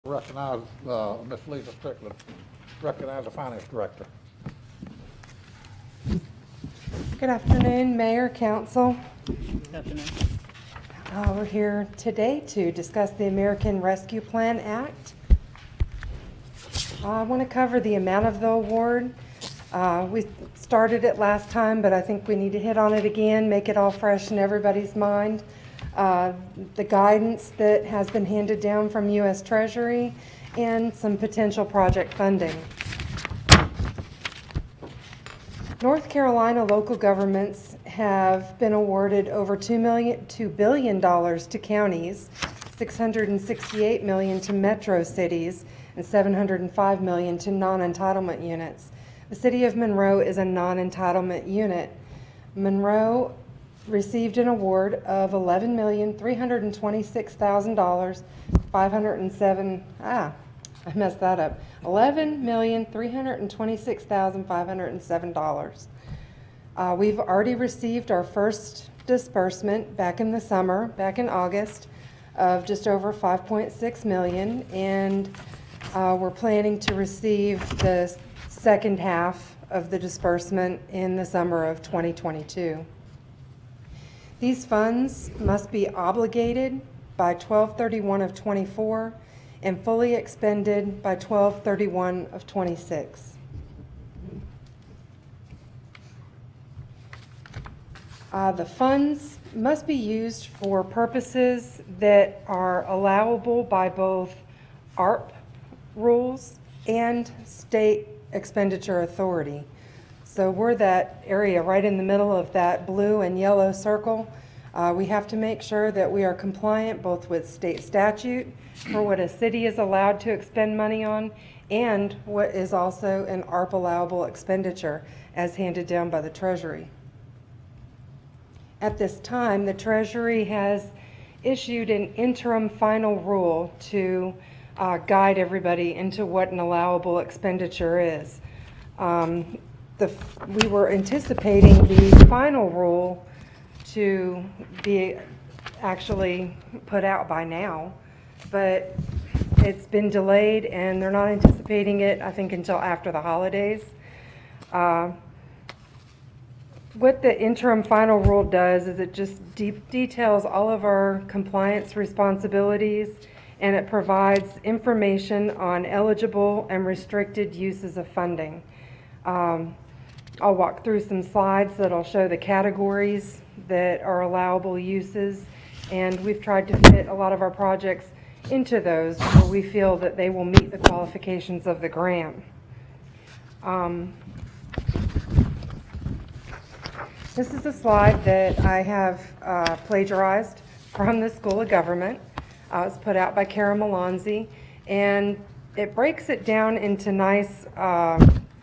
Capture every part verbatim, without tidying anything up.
Recognize uh, Miss Lisa Strickland, recognize the Finance Director. Good afternoon, Mayor, Council. Good afternoon. Uh, we're here today to discuss the American Rescue Plan Act. Uh, I want to cover the amount of the award. Uh, we started it last time, but I think we need to hit on it again, make it all fresh in everybody's mind. Uh, the guidance that has been handed down from U S Treasury and some potential project funding. North Carolina local governments have been awarded over two million, two billion dollars to counties, six hundred sixty-eight million dollars to metro cities, and seven hundred five million dollars to non-entitlement units. The city of Monroe is a non-entitlement unit. Monroe received an award of eleven million three hundred twenty-six thousand dollars, five hundred seven, ah, I messed that up, eleven million three hundred twenty-six thousand five hundred seven dollars. Uh, we've already received our first disbursement back in the summer, back in August, of just over five point six million dollars, and uh, we're planning to receive the second half of the disbursement in the summer of twenty twenty-two. These funds must be obligated by twelve thirty-one of twenty-four and fully expended by twelve thirty-one of twenty-six. Uh, the funds must be used for purposes that are allowable by both A R P rules and state expenditure authority. So we're that area right in the middle of that blue and yellow circle. Uh, we have to make sure that we are compliant both with state statute for what a city is allowed to expend money on and what is also an A R P allowable expenditure as handed down by the Treasury. At this time, the Treasury has issued an interim final rule to uh, guide everybody into what an allowable expenditure is. Um, The, we were anticipating the final rule to be actually put out by now, but it's been delayed and they're not anticipating it, I think, until after the holidays. Uh, what the interim final rule does is it just de details all of our compliance responsibilities, and it provides information on eligible and restricted uses of funding. Um, I'll walk through some slides that'll show the categories that are allowable uses, and we've tried to fit a lot of our projects into those where we feel that they will meet the qualifications of the grant. Um, this is a slide that I have uh, plagiarized from the School of Government. Uh, it was put out by Kara Malonzi, and it breaks it down into nice uh,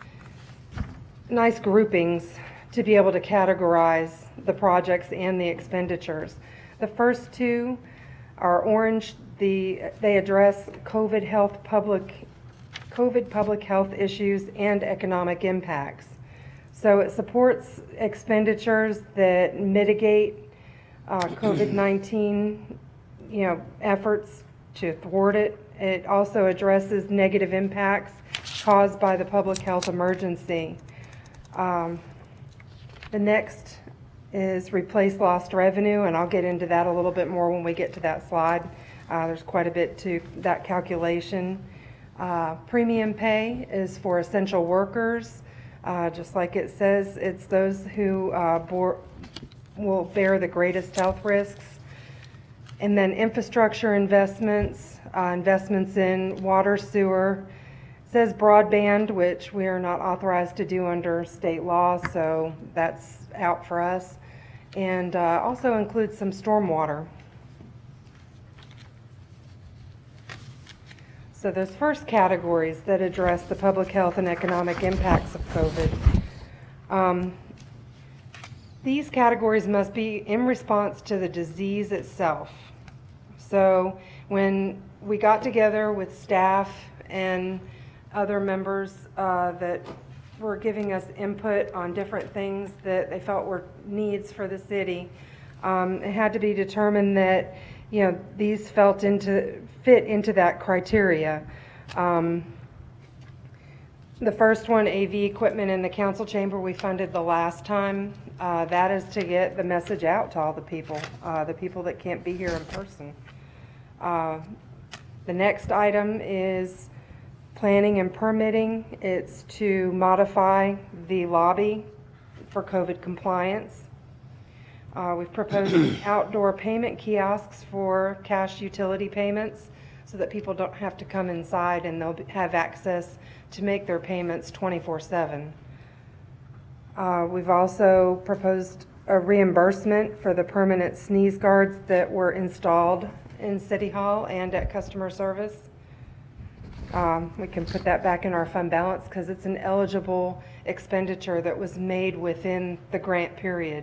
nice groupings to be able to categorize the projects and the expenditures. The first two are orange. The, they address COVID health public, COVID public health issues and economic impacts. So it supports expenditures that mitigate uh, COVID nineteen, you know, efforts to thwart it. It also addresses negative impacts caused by the public health emergency. Um, the next is replace lost revenue, and I'll get into that a little bit more when we get to that slide. Uh, there's quite a bit to that calculation. Uh, premium pay is for essential workers. Uh, just like it says, it's those who uh, bore, will bear the greatest health risks. And then infrastructure investments, uh, investments in water, sewer. It says broadband, which we are not authorized to do under state law, so that's out for us. And uh, also includes some stormwater. So those first categories that address the public health and economic impacts of COVID. Um, these categories must be in response to the disease itself. So when we got together with staff and other members uh, that were giving us input on different things that they felt were needs for the city, um, it had to be determined that you know, these felt into, fit into that criteria. Um, the first one, A V equipment in the council chamber, we funded the last time. Uh, that is to get the message out to all the people, uh, the people that can't be here in person. Uh, the next item is planning and permitting. It's to modify the lobby for COVID compliance. Uh, we've proposed outdoor payment kiosks for cash utility payments so that people don't have to come inside and they'll have access to make their payments twenty-four seven. Uh, we've also proposed a reimbursement for the permanent sneeze guards that were installed in City Hall and at customer service. Um, we can put that back in our fund balance because it's an eligible expenditure that was made within the grant period.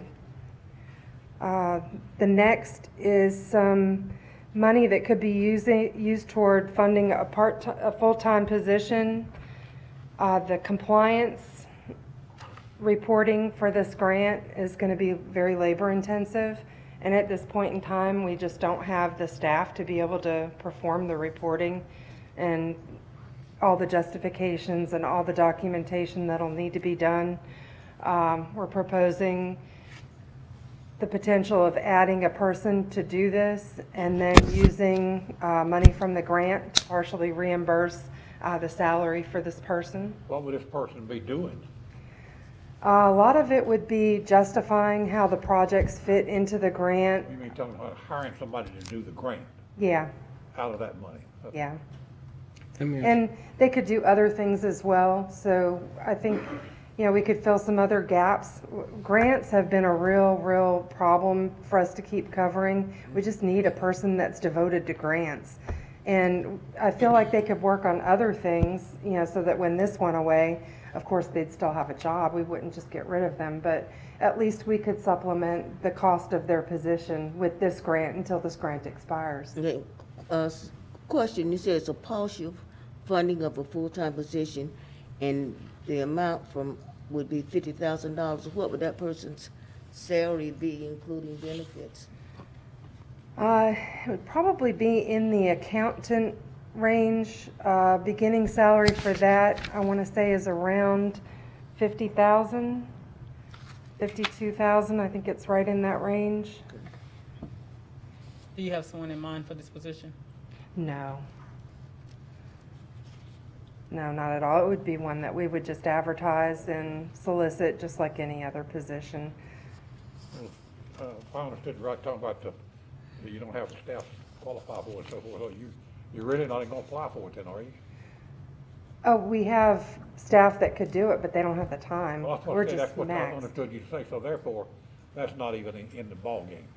Uh, the next is some money that could be using, used toward funding a part, a full-time position. Uh, the compliance reporting for this grant is going to be very labor intensive, and at this point in time we just don't have the staff to be able to perform the reporting and all the justifications and all the documentation that'll need to be done. Um, we're proposing the potential of adding a person to do this and then using uh, money from the grant to partially reimburse uh, the salary for this person. What would this person be doing? Uh, a lot of it would be justifying how the projects fit into the grant. You mean talking about hiring somebody to do the grant Yeah, out of that money? yeah. I mean, And they could do other things as well. So I think, you know, we could fill some other gaps. Grants have been a real, real problem for us to keep covering. We just need a person that's devoted to grants. And I feel like they could work on other things, you know, so that when this went away, of course, they'd still have a job. We wouldn't just get rid of them, but at least we could supplement the cost of their position with this grant until this grant expires. Okay, uh, s- question, you said it's a partial funding of a full-time position, and the amount from, would be fifty thousand dollars. What would that person's salary be, including benefits? Uh, it would probably be in the accountant range. Uh, beginning salary for that, I want to say, is around fifty thousand, fifty-two thousand. I think it's right in that range. Do you have someone in mind for this position? No. No, not at all. It would be one that we would just advertise and solicit just like any other position. Uh, if I understood right, talking about the, you don't have the staff qualify for it, so forth, so you, you're really not even gonna apply for it then, are you? Oh, we have staff that could do it, but they don't have the time. Well, that's what We're I said, just that's what I max. understood you to say, so therefore, that's not even in, in the ballgame.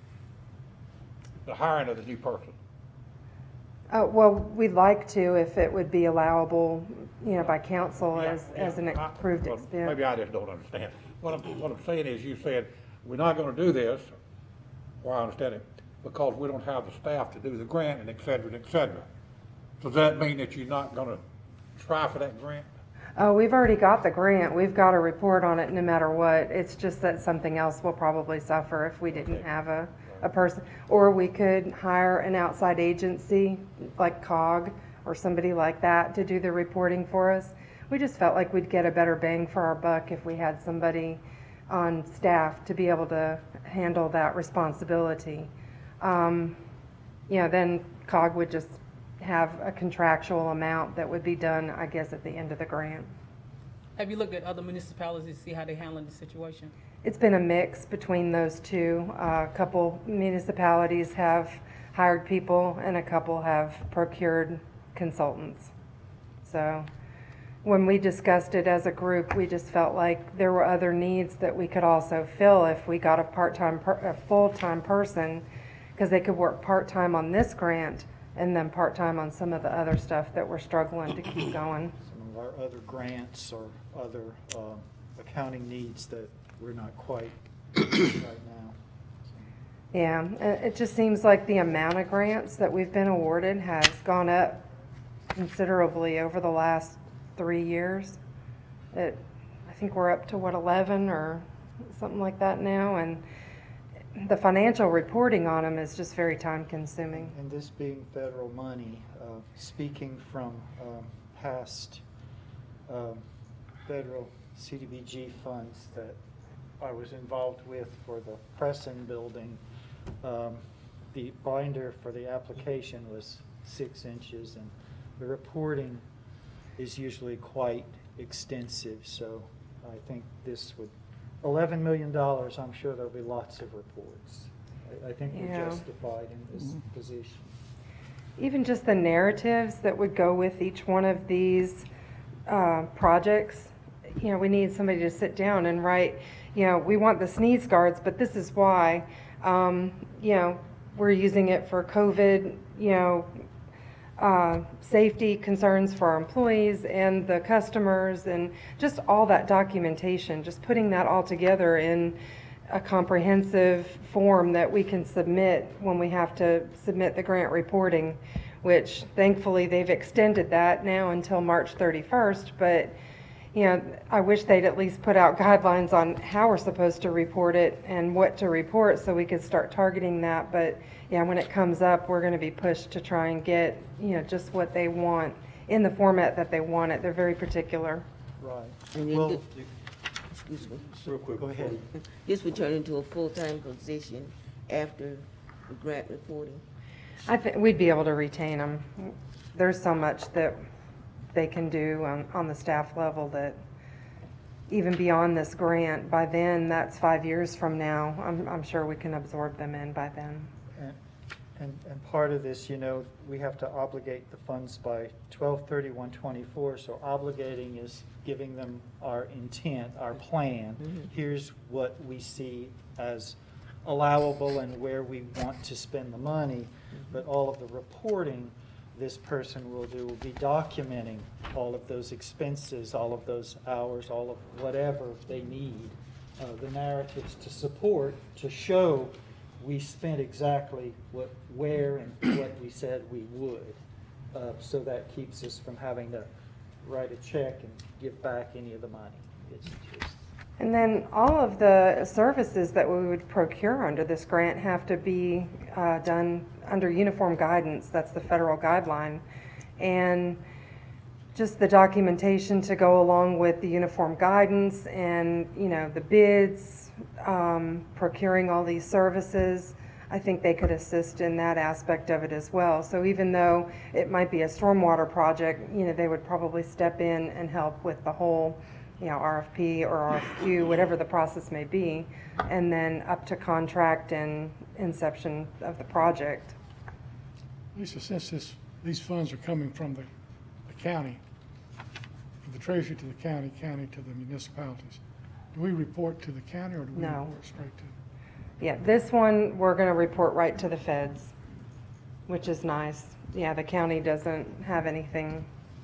The hiring of the new person. Oh, well, we'd like to if it would be allowable, you know, by council Yeah, as, yeah. as an I- approved well, expense. Maybe I just don't understand. What I'm, what I'm saying is, you said, we're not gonna do this, well, I understand it, because we don't have the staff to do the grant and et cetera, and et cetera. Does that mean that you're not gonna try for that grant? Oh, we've already got the grant. We've got a report on it no matter what. It's just that something else will probably suffer if we didn't Okay. have a, a person. Or we could hire an outside agency like COG or somebody like that to do the reporting for us. We just felt like we'd get a better bang for our buck if we had somebody on staff to be able to handle that responsibility. Um, you know, then COG would just have a contractual amount that would be done, I guess, at the end of the grant. Have you looked at other municipalities to see how they're handling the situation? It's been a mix between those two. Uh, a couple municipalities have hired people and a couple have procured consultants. So when we discussed it as a group, we just felt like there were other needs that we could also fill if we got a part-time, per a full-time person, because they could work part-time on this grant and then part-time on some of the other stuff that we're struggling to keep going. Some of our other grants or other um, accounting needs that we're not quite right now. Yeah, and it just seems like the amount of grants that we've been awarded has gone up considerably over the last three years. It, I think we're up to, what, eleven or something like that now, and the financial reporting on them is just very time consuming. And this being federal money, uh, speaking from um, past um, federal C D B G funds that I was involved with for the Preston building, um, the binder for the application was six inches, and the reporting is usually quite extensive. So I think this would, eleven million dollars, I'm sure there'll be lots of reports. I, I think we're Yeah. justified in this position. Even just the narratives that would go with each one of these uh, projects, you know, we need somebody to sit down and write, you know, we want the sneeze guards, but this is why. Um, you know, we're using it for COVID, you know, uh, safety concerns for our employees and the customers, and just all that documentation, just putting that all together in a comprehensive form that we can submit when we have to submit the grant reporting, which thankfully they've extended that now until March thirty-first, but you know, I wish they'd at least put out guidelines on how we're supposed to report it and what to report so we could start targeting that. But yeah, when it comes up, we're going to be pushed to try and get, you know, just what they want in the format that they want it. They're very particular. Right. And then Well, the- Excuse me. Real quick. Go ahead. This would turn into a full-time position after the grant reporting. I think we'd be able to retain them. There's so much that they can do on, on the staff level that even beyond this grant, by then, that's five years from now, I'm, I'm sure we can absorb them in by then. And, and, and part of this, you know, we have to obligate the funds by twelve thirty-one twenty-four, so obligating is giving them our intent, our plan. Here's what we see as allowable and where we want to spend the money, but all of the reporting this person will do will be documenting all of those expenses, all of those hours, all of whatever they need, uh, the narratives to support, to show we spent exactly what, where and what we said we would. Uh, so that keeps us from having to write a check and give back any of the money. It's just, And then all of the services that we would procure under this grant have to be uh, done under uniform guidance. That's the federal guideline. And just the documentation to go along with the uniform guidance and, you know, the bids, um, procuring all these services, I think they could assist in that aspect of it as well. So even though it might be a stormwater project, you know, they would probably step in and help with the whole, you know, R F P or R F Q, whatever the process may be, and then up to contract and inception of the project. Lisa, since this, these funds are coming from the, the county, from the treasury to the county, county to the municipalities, do we report to the county or do we No. report straight to? Yeah, this one, we're gonna report right to the feds, which is nice. Yeah, the county doesn't have anything.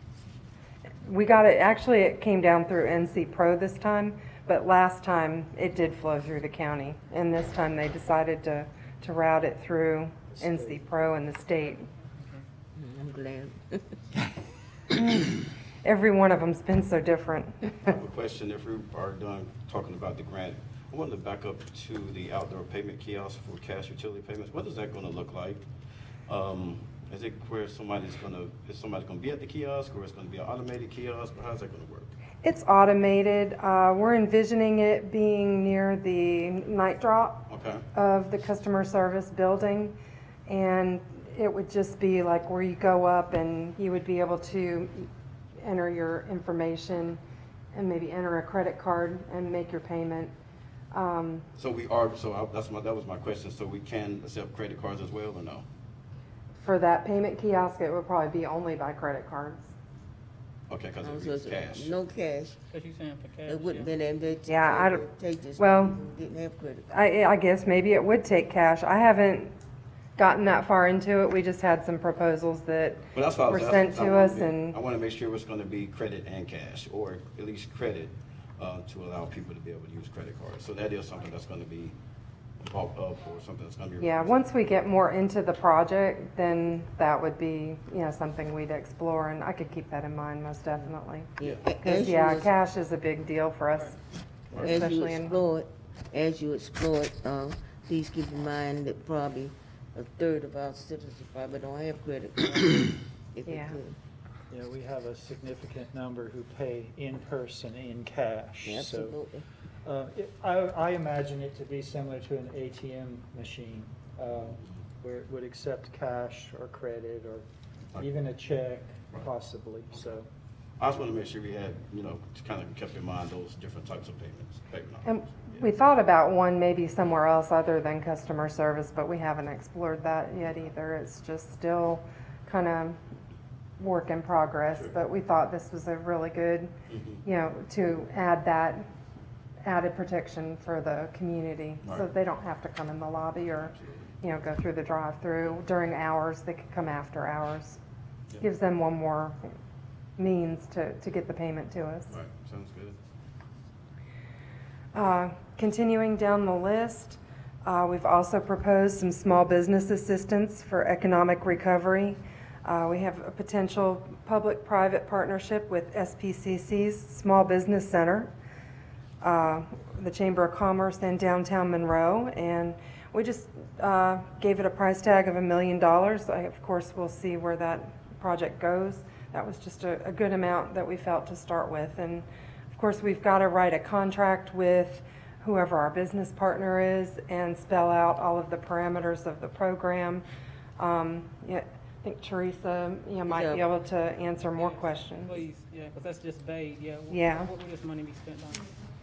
We got it, actually, it came down through N C Pro this time, but last time it did flow through the county. And this time they decided to, to route it through N C Pro and the state. I'm glad. Every one of them's been so different. I have a question. If we are done talking about the grant, I wanted to back up to the outdoor payment kiosk for cash utility payments. What is that going to look like? Um, is it where somebody's going to, is somebody going to be at the kiosk, or it's going to be an automated kiosk, or how's that going to work? It's automated. Uh, we're envisioning it being near the night drop Okay. of the customer service building. And it would just be like where you go up and you would be able to enter your information and maybe enter a credit card and make your payment. Um, So we are, so I, that's my, that was my question. So we can accept credit cards as well, or no? for that payment kiosk, it would probably be only by credit cards. Okay, because Oh, it so was it's cash. No cash. What you saying for cash? It wouldn't yeah. been advantageous. Yeah, I don't- advantageous well- when people didn't have credit. I, I guess maybe it would take cash. I haven't gotten that far into it. We just had some proposals that But that's what I were was sent asking. I to wanna us be- and. I want to make sure it's going to be credit and cash, or at least credit, uh, to allow people to be able to use credit cards. So that is something that's going to be bulked up, or something that's going to be. Yeah, once we get more into the project, then that would be, you know, something we'd explore, and I could keep that in mind most definitely. Yeah. Because, As you yeah, was- cash is a big deal for us, As you especially in, explore it, as you explore it, uh, please keep in mind that probably a third of our citizens probably don't have credit cards. If they Yeah. could. Yeah, we have a significant number who pay in person, in cash. So, Absolutely. uh, it- I, I imagine it to be similar to an A T M machine, uh, where it would accept cash or credit or even a check possibly, so. I just want to make sure we had, you know, kind of kept in mind those different types of payments. payment And options. we thought about one maybe somewhere else other than customer service, but we haven't explored that yet either. It's just still kind of work in progress, Sure. but we thought this was a really good, Mhm. you know, to add that added protection for the community, so Right. they don't have to come in the lobby or, you know, go through the drive-through during hours. They could come after hours. Yeah. Gives them one more means to, to get the payment to us. Right, sounds good. Uh, Continuing down the list, uh, we've also proposed some small business assistance for economic recovery. Uh, We have a potential public-private partnership with S P C C's Small Business Center, uh, the Chamber of Commerce in downtown Monroe, and we just uh, gave it a price tag of a million dollars. I, Of course, we'll see where that project goes. That was just a, a good amount that we felt to start with, and of course, we've got to write a contract with whoever our business partner is and spell out all of the parameters of the program. Um, yeah, I think Teresa, you know, might be able to answer more questions. Please, yeah, because that's just vague, yeah. What- Yeah. What would this money be spent on?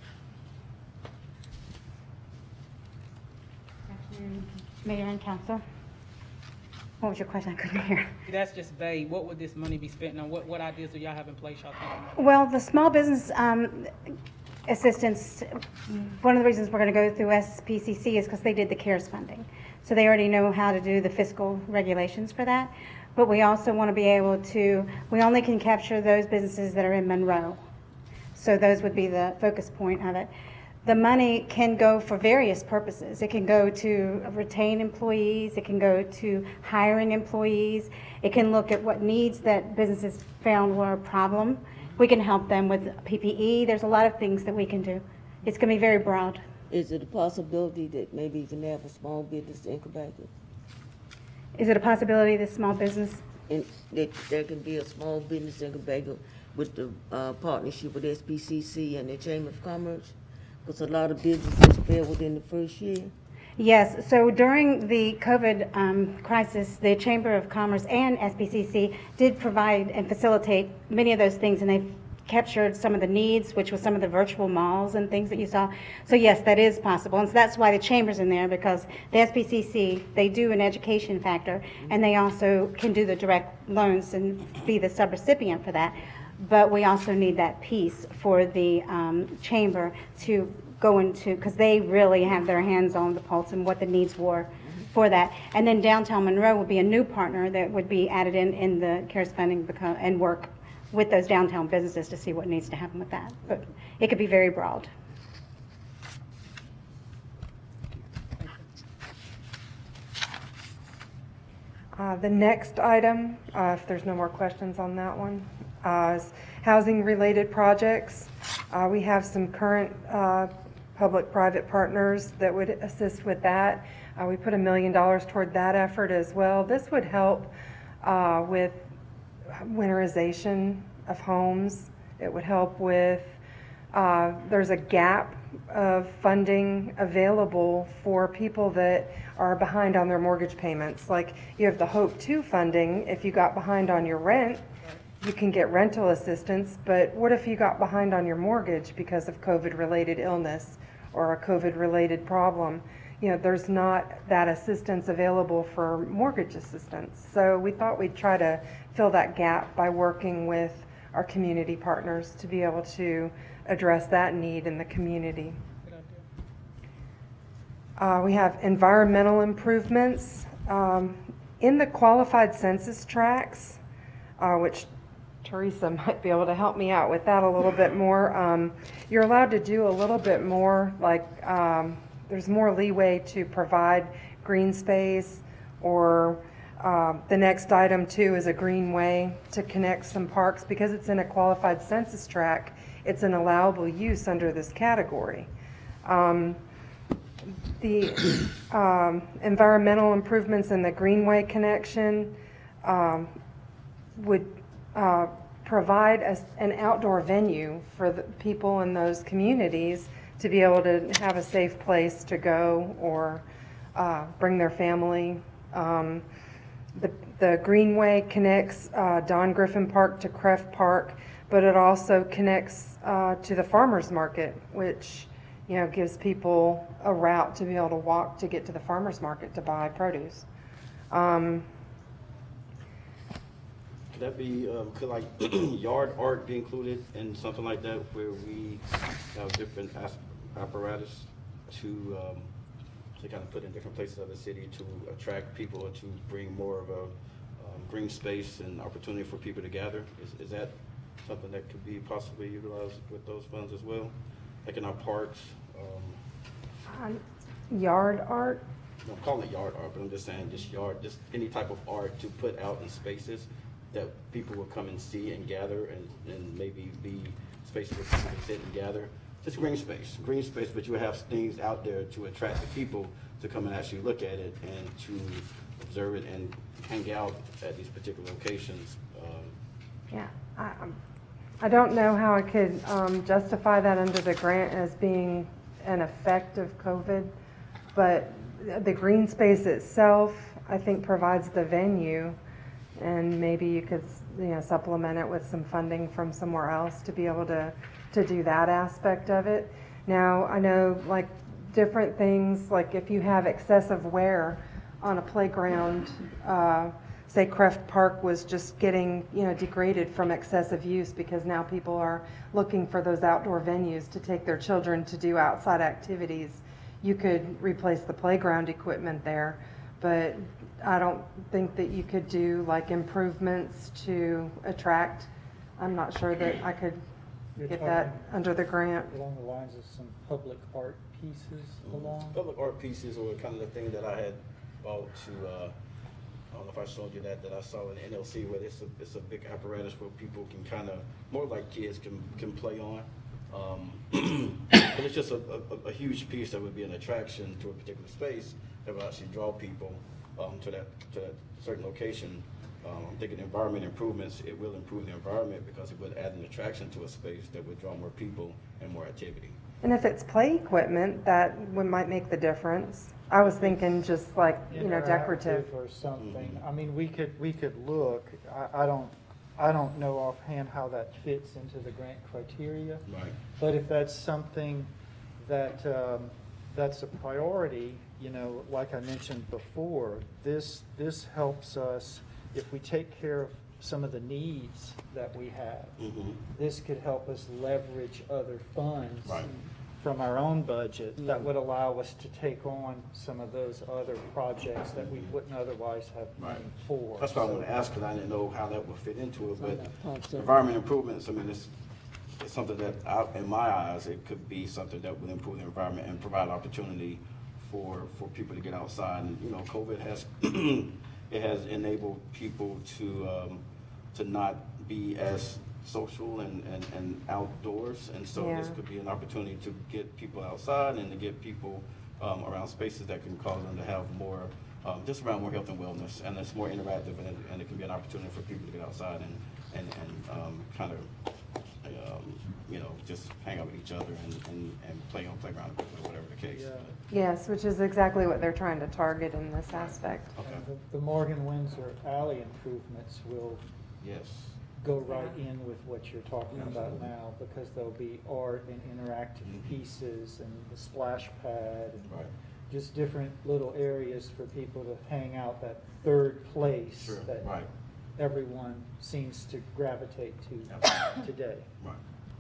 Afternoon, Mayor and Council. What was your question? I couldn't hear. That's just vague. What would this money be spent on? What, what ideas do y'all have in place y'all thinking of? Well, the small business um, assistance, one of the reasons we're going to go through S P C C is because they did the CARES funding. So they already know how to do the fiscal regulations for that. But we also want to be able to, we only can capture those businesses that are in Monroe. So those would be the focus point of it. The money can go for various purposes. It can go to retain employees, it can go to hiring employees, it can look at what needs that businesses found were a problem. We can help them with P P E, there's a lot of things that we can do. It's gonna be very broad. Is it a possibility that maybe you can have a small business incubator? Is it a possibility that small business, And that there can be a small business incubator with the uh, partnership with S P C C and the Chamber of Commerce? Because a lot of businesses failed within the first year. yes, so during the COVID um, crisis, the Chamber of Commerce and S P C C did provide and facilitate many of those things, and they've captured some of the needs, which was some of the virtual malls and things that you saw. So yes, that is possible, and so that's why the Chamber's in there, because the S P C C, they do an education factor, and they also can do the direct loans and be the subrecipient for that. But we also need that piece for the um, Chamber to go into, because they really have their hands on the pulse and what the needs were for that. And then downtown Monroe would be a new partner that would be added in, in the CARES funding because, and work with those downtown businesses to see what needs to happen with that. But it could be very broad. Uh, The next item, uh, if there's no more questions on that one, uh, is housing-related projects. Uh, We have some current uh, public-private partners that would assist with that. Uh, We put a million dollars toward that effort as well. This would help uh, with winterization of homes. It would help with, uh, there's a gap of funding available for people that are behind on their mortgage payments. Like, you have the Hope two funding. If you got behind on your rent, you can get rental assistance, but what if you got behind on your mortgage because of COVID-related illness or a COVID-related problem? You know, there's not that assistance available for mortgage assistance. So we thought we'd try to fill that gap by working with our community partners to be able to address that need in the community. Good idea. Uh, we have environmental improvements. Um, in the qualified census tracts, uh, which Teresa might be able to help me out with that a little bit more. Um, you're allowed to do a little bit more, like um, there's more leeway to provide green space, or uh, the next item too is a greenway to connect some parks. Because it's in a qualified census tract, it's an allowable use under this category. Um, the um, environmental improvements in the Greenway connection um, would uh, provide a, an outdoor venue for the people in those communities to be able to have a safe place to go or uh, bring their family. Um, the, the Greenway connects uh, Don Griffin Park to Creft Park, but it also connects uh, to the farmers market, which, you know, gives people a route to be able to walk to get to the farmers market to buy produce. Um, Could that be, um, could like yard art be included in something like that where we have different as- apparatus to, um, to kind of put in different places of the city to attract people or to bring more of a um, green space and opportunity for people to gather? Is, is that something that could be possibly utilized with those funds as well? Like in our parks? Um, Yard art? I'm calling it yard art, but I'm just saying just yard, just any type of art to put out in spaces that people will come and see and gather and, and maybe be spaces where people can sit and gather. Just green space, green space, but you have things out there to attract the people to come and actually look at it and to observe it and hang out at these particular locations. Um, Yeah. I, I'm- I don't know how I could um, justify that under the grant as being an effect of COVID, but the green space itself, I think, provides the venue, and maybe you could, you know, supplement it with some funding from somewhere else to be able to, to do that aspect of it. Now, I know, like, different things, like if you have excessive wear on a playground, uh, say Creft Park was just getting, you know, degraded from excessive use because now people are looking for those outdoor venues to take their children to do outside activities. You could replace the playground equipment there, but I don't think that you could do like improvements to attract. I'm not sure that I could You're get that talking under the grant. Along the lines of some public art pieces along? Public art pieces were kind of the thing that I had bought to, uh, I don't know if I showed you that, that I saw in N L C where it's a, it's a big apparatus where people can kind of, more like kids can, can play on. Um, but it's just a, a, a huge piece that would be an attraction to a particular space that would actually draw people um, to that to that certain location. Um, I'm thinking environment improvements, it will improve the environment because it would add an attraction to a space that would draw more people and more activity. And if it's play equipment, that would, might make the difference. I was thinking just like, you know, decorative. Interactive or something. I mean, we could, we could look, I, I don't, I don't know offhand how that fits into the grant criteria. Right. But if that's something that, um, that's a priority, you know, like I mentioned before, this, this helps us, if we take care of some of the needs that we have, Mm-hmm. this could help us leverage other funds Right. from our own budget that would allow us to take on some of those other projects that we wouldn't otherwise have money Right. for. That's why I So- want to ask, because I didn't know how that would fit into it, but Awesome. environment improvements, I mean, it's, it's something that, I- in my eyes, it could be something that would improve the environment and provide opportunity for, for people to get outside. And, you know, COVID has, it has enabled people to, um, to not be as social and, and, and outdoors. And so this Yeah. could be an opportunity to get people outside and to get people um, around spaces that can cause them to have more, um, just around more health and wellness. And it's more interactive, and it, and it can be an opportunity for people to get outside and, and, and um, kind of, um, you know, just hang out with each other and, and, and play on playground equipment or whatever the case. Yeah. Yes, which is exactly what they're trying to target in this aspect. Okay, And the- The Morgan Windsor alley improvements will yes. go right in with what you're talking about Absolutely. now, because there'll be art and interactive Mhm. pieces and the splash pad and Right. just different little areas for people to hang out, that third place Sure, that right. everyone seems to gravitate to Absolutely. today. Right.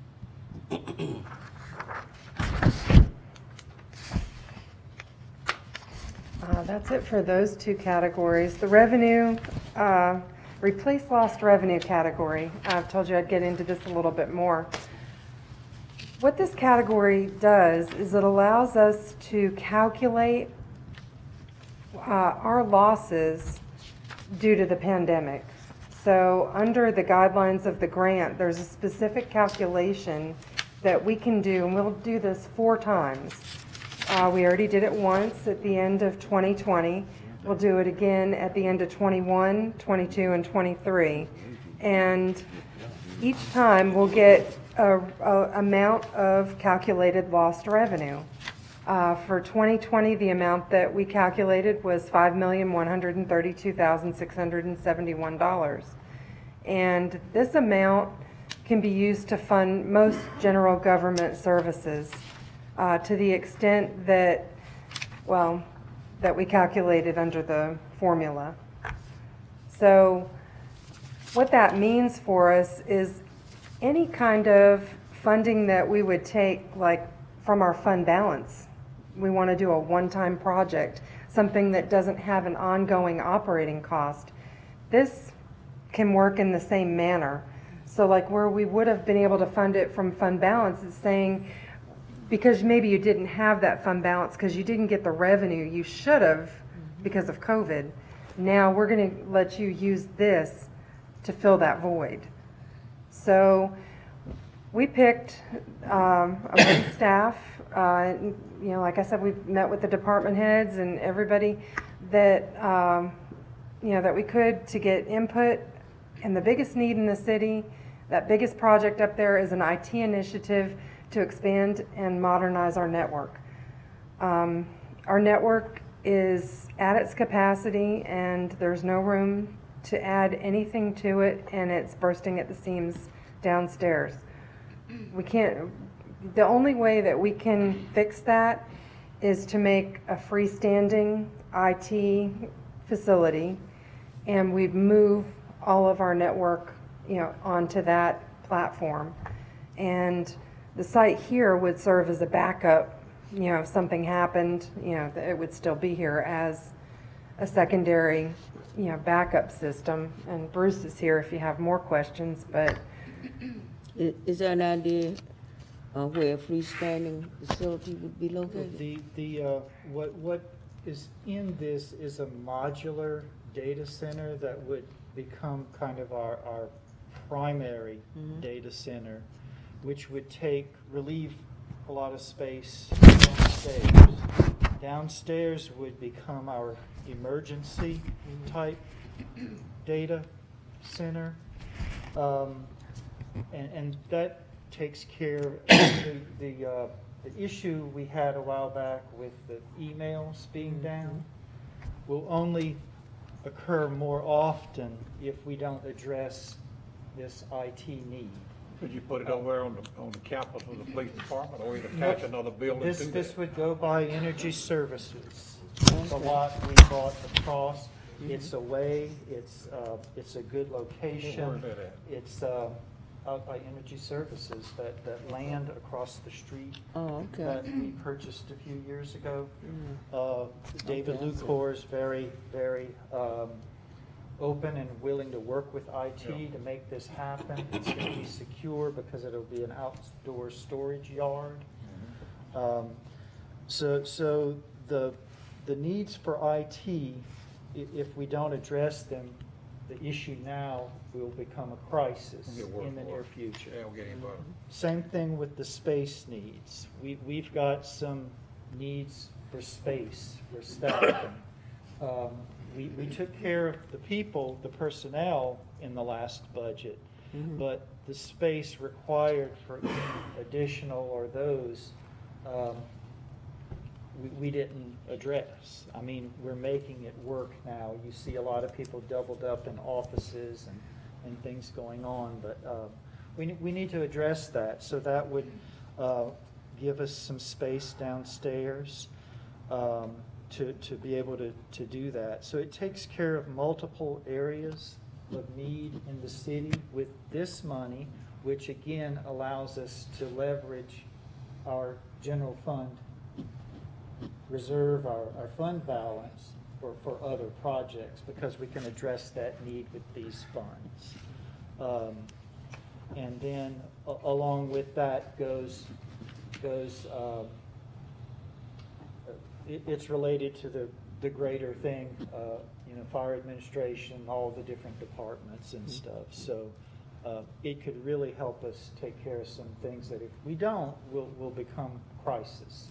Uh, That's it for those two categories. The revenue, uh, replace lost revenue category, I've told you I'd get into this a little bit more. What this category does is it allows us to calculate uh, our losses due to the pandemic. So under the guidelines of the grant, there's a specific calculation that we can do, and we'll do this four times. Uh, we already did it once at the end of twenty twenty. We'll do it again at the end of twenty-one, twenty-two, and twenty-three. And each time we'll get a, a amount of calculated lost revenue. Uh, for twenty twenty, the amount that we calculated was five million, one hundred thirty-two thousand, six hundred seventy-one dollars. And this amount can be used to fund most general government services uh, to the extent that, well, that we calculated under the formula. So what that means for us is any kind of funding that we would take, like from our fund balance. We want to do a one-time project, something that doesn't have an ongoing operating cost. This can work in the same manner. So like where we would have been able to fund it from fund balance is saying, because maybe you didn't have that fund balance because you didn't get the revenue you should have because of COVID. Now we're going to let you use this to fill that void. So we picked um, a staff, uh, you know, like I said, we've met with the department heads and everybody that, um, you know, that we could to get input. And the biggest need in the city, that biggest project up there is an I T initiative to expand and modernize our network. Um, our network is at its capacity and there's no room to add anything to it, and it's bursting at the seams downstairs. We can't, the only way that we can fix that is to make a freestanding I T facility, and we'd move all of our network, you know, onto that platform. And the site here would serve as a backup, you know, if something happened, you know, it would still be here as a secondary, you know, backup system. And Bruce is here if you have more questions, but. Is, is there an idea uh, where a freestanding facility would be located? The, the, uh, what, what is in this is a modular data center that would become kind of our, our primary Mhm. data center, which would take, relieve a lot of space downstairs. Downstairs would become our emergency type data center. Um, and, and that takes care of the, the, uh, the issue we had a while back with the emails being down will only occur more often if we don't address this I T need. Could you put it over there on the, on the campus of the police department, or you'd attach another building This, to this that? would go by Energy Services. It's a lot we bought across. It's away, it's, uh, it's a good location. Where's that at? It's, uh, out by Energy Services, that, that land across the street Oh, that okay. we purchased a few years ago. Mm. Uh, David Okay, I see. Lucor is very, very, um, open and willing to work with I T Yeah. to make this happen. It's gonna be secure because it'll be an outdoor storage yard. Um, So, so the, the needs for I T, i- if we don't address them, the issue now will become a crisis It'll get worse in the and near worse. future. Yeah, we'll get any better. Same thing with the space needs. We, we've got some needs for space, for staffing. Um, we, we took care of the people, the personnel in the last budget, but the space required for additional or those, um, we, we didn't address. I mean, we're making it work now. You see a lot of people doubled up in offices and, and things going on, but uh, we, ne- we need to address that. So that would uh, give us some space downstairs um, to, to be able to, to do that. So it takes care of multiple areas of need in the city with this money, which again allows us to leverage our general fund reserve, our, our fund balance for, for other projects, because we can address that need with these funds. Um, and then a- along with that goes, goes, um, it, it's related to the, the greater thing, uh, you know, fire administration, all the different departments and stuff. So, uh, it could really help us take care of some things that if we don't, will, will become crisis.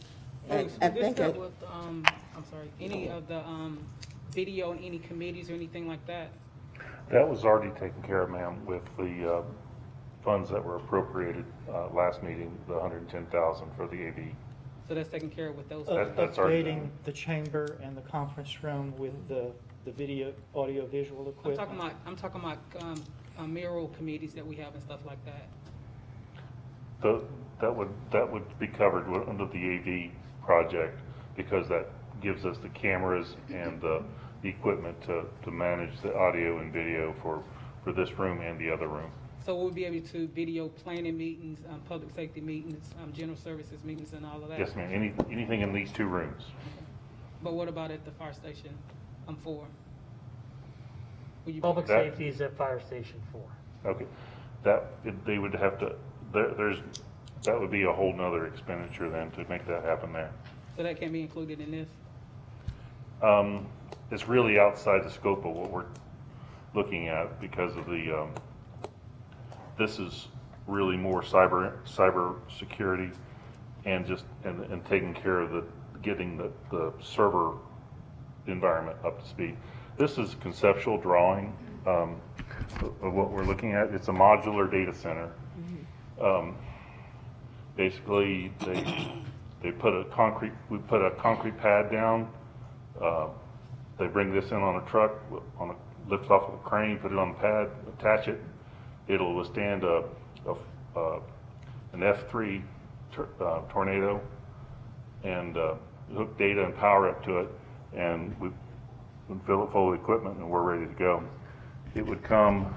Oh, I- did I this think help I- with, um, I'm sorry, any of the, um, video in any committees or anything like that? That was already taken care of, ma'am, with the uh, funds that were appropriated uh, last meeting, the one hundred ten thousand for the A V. So that's taken care of with those? Uh, That- that's already Updating done. the chamber and the conference room with the, the video, audio visual I'm equipment. talking about, I'm talking about, um, uh, mayoral committees that we have and stuff like that. The, that would, that would be covered wi- under the A V project, because that gives us the cameras and the equipment to, to manage the audio and video for, for this room and the other room. So we'll be able to video planning meetings, um, public safety meetings, um, general services meetings and all of that? Yes, ma'am, any, anything in these two rooms. But what about at the fire station, um, four? Will you- Public That- safety is at Fire Station Four. Okay, that, it- they would have to, there, there's, that would be a whole nother expenditure then to make that happen there. So that can be included in this? Um, it's really outside the scope of what we're looking at because of the, um, this is really more cyber, cyber security and just, and, and taking care of the, getting the, the server environment up to speed. This is conceptual drawing, um, of what we're looking at. It's a modular data center. Um, basically, they, they put a concrete, we put a concrete pad down. Uh, they bring this in on a truck, on a, lift off of a crane, put it on the pad, attach it. It'll withstand a, a, uh, an F three tor- uh, tornado, and uh, hook data and power up to it, and we we fill it full of equipment, and we're ready to go. It would come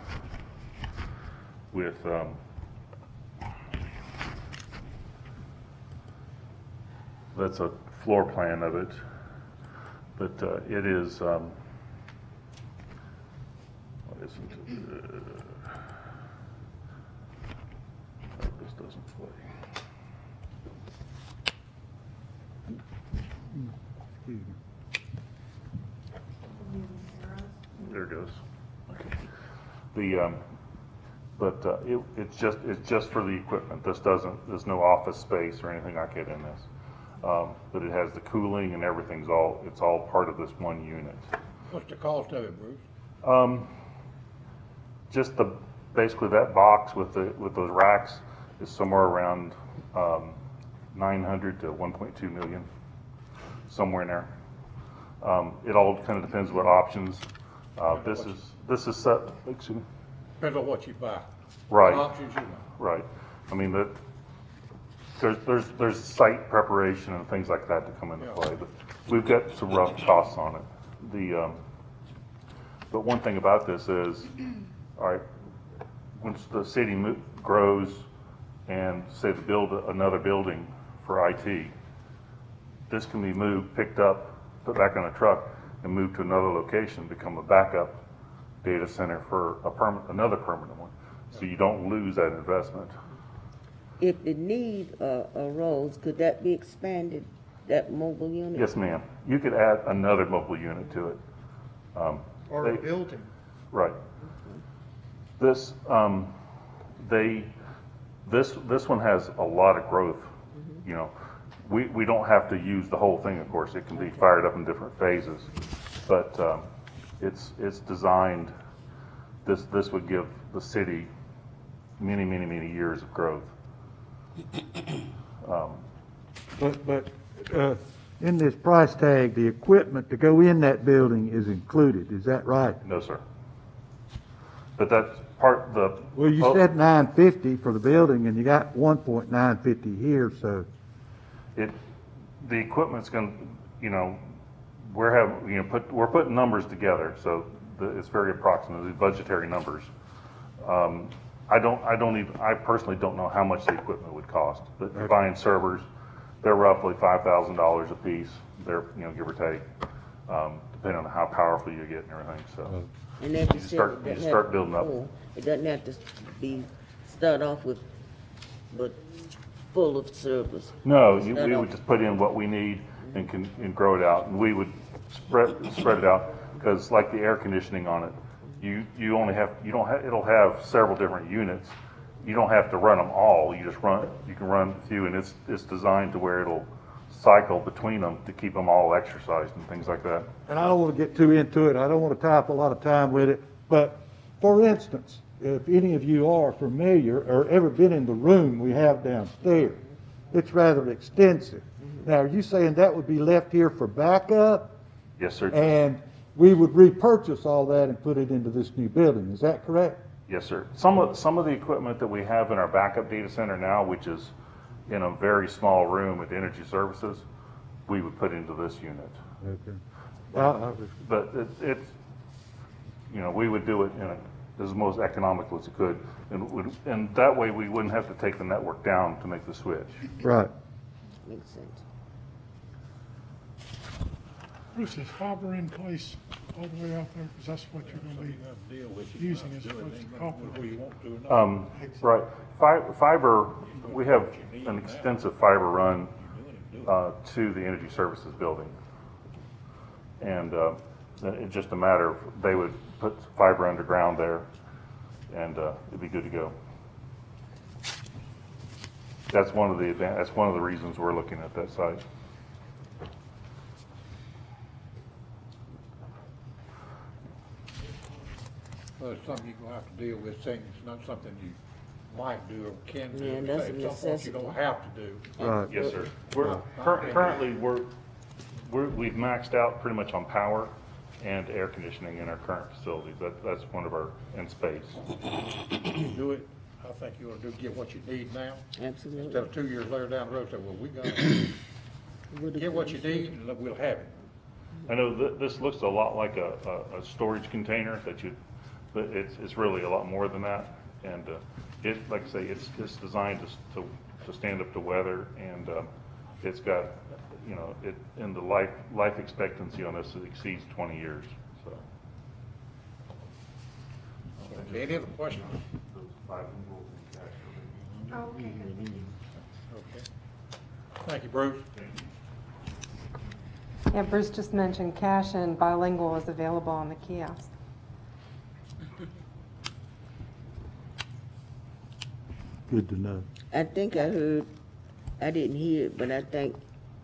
with um, that's a floor plan of it, but uh, it is um, what is it? Uh, oh, this doesn't play. There it goes. Okay. The, um, but, uh, it, it's just, it's just for the equipment. This doesn't, there's no office space or anything like it in this. Um, but it has the cooling and everything's all, it's all part of this one unit. What's the cost of it, Bruce? Um, just the, basically that box with the, with those racks is somewhere around, um, nine hundred to one point two million, somewhere in there. Um, it all kind of depends what options. Uh, this is, this is set, excuse me, Depends on what you buy. Right. What options you know. right. I mean, that, there's, there's, there's site preparation and things like that to come into Yeah. play, but we've got some rough costs on it. The, um, but one thing about this is, all right, once the city mo- grows and say to build another building for I T, this can be moved, picked up, put back on a truck, and moved to another location, become a backup data center for a permanent, another permanent one. So you don't lose that investment. If the need uh, arose, could that be expanded, that mobile unit? Yes, ma'am. You could add another mobile unit to it. Um, Or a they- building. Right. This, um, they, this, this one has a lot of growth, you know. We, we don't have to use the whole thing, of course. It can be fired up in different phases. But, um, it's, it's designed, this, this would give the city many, many, many years of growth. But, but, uh, in this price tag, the equipment to go in that building is included, is that right? No, sir. But that's part, the. Well, you oh, said nine fifty for the building, and you got one point nine fifty here, so, It, the equipment's gonna, you know, we're having, you know, put, we're putting numbers together, so the, it's very approximate, the budgetary numbers. Um, I don't, I don't even, I personally don't know how much the equipment would cost, but you're buying servers, they're roughly five thousand dollars a piece, they're, you know, give or take, um, depending on how powerful you get and everything, so. And as you You said, start- it you doesn't have start to building be up. full. It doesn't have to be, start off with, but full of servers. No, you, Start we off- would just put in what we need and can, and grow it out, and we would spread, spread it out, because like the air conditioning on it, you, you only have, you don't have, it'll have several different units. You don't have to run them all, you just run, you can run a few, and it's, it's designed to where it'll cycle between them to keep them all exercised and things like that. And I don't want to get too into it, I don't want to tie up a lot of time with it, but for instance, if any of you are familiar or ever been in the room we have downstairs, it's rather extensive. Now, are you saying that would be left here for backup? Yes, sir. And we would repurchase all that and put it into this new building, is that correct? Yes, sir. Some of, some of the equipment that we have in our backup data center now, which is in a very small room at Energy Services, we would put into this unit. Okay. Well, I was- But it, it's, you know, we would do it in a, as most economical as it could. And would, and that way we wouldn't have to take the network down to make the switch. Right. Makes sense. Bruce, is fiber in place all the way out there? Because that's what you're going to be using as opposed to copper. Um, right. Fi- Fiber, we have an extensive fiber run uh, to the Energy Services building. And uh, it's just a matter of, they would put fiber underground there and uh, it'd be good to go. That's one of the advan- that's one of the reasons we're looking at that site. Well, it's something you're gonna have to deal with, saying it's not something you might do or can do. Yeah, that's a It's something you necessity. don't have to do. Right. Yes, sir. We're, cur- currently, we're, we're, we've maxed out pretty much on power and air conditioning in our current facilities. That, that's one of our, and space. Do it, I think you ought to do, get what you need now. Absolutely. Instead of two years later down the road, say, well, we got, Would've get what you been- need and we'll have it. I know th- this looks a lot like a, a, a storage container that you, but it's, it's really a lot more than that. And, uh, it, like I say, it's, it's designed to, s- to, to stand up to weather, and, uh, it's got, you know, it, and the life, life expectancy on this exceeds twenty years, so. Okay, Any other questions? Okay. Okay. Thank you, Bruce. Yeah, Bruce just mentioned cash and bilingual is available on the kiosk. Good to know. I think I heard, I didn't hear it, but I think,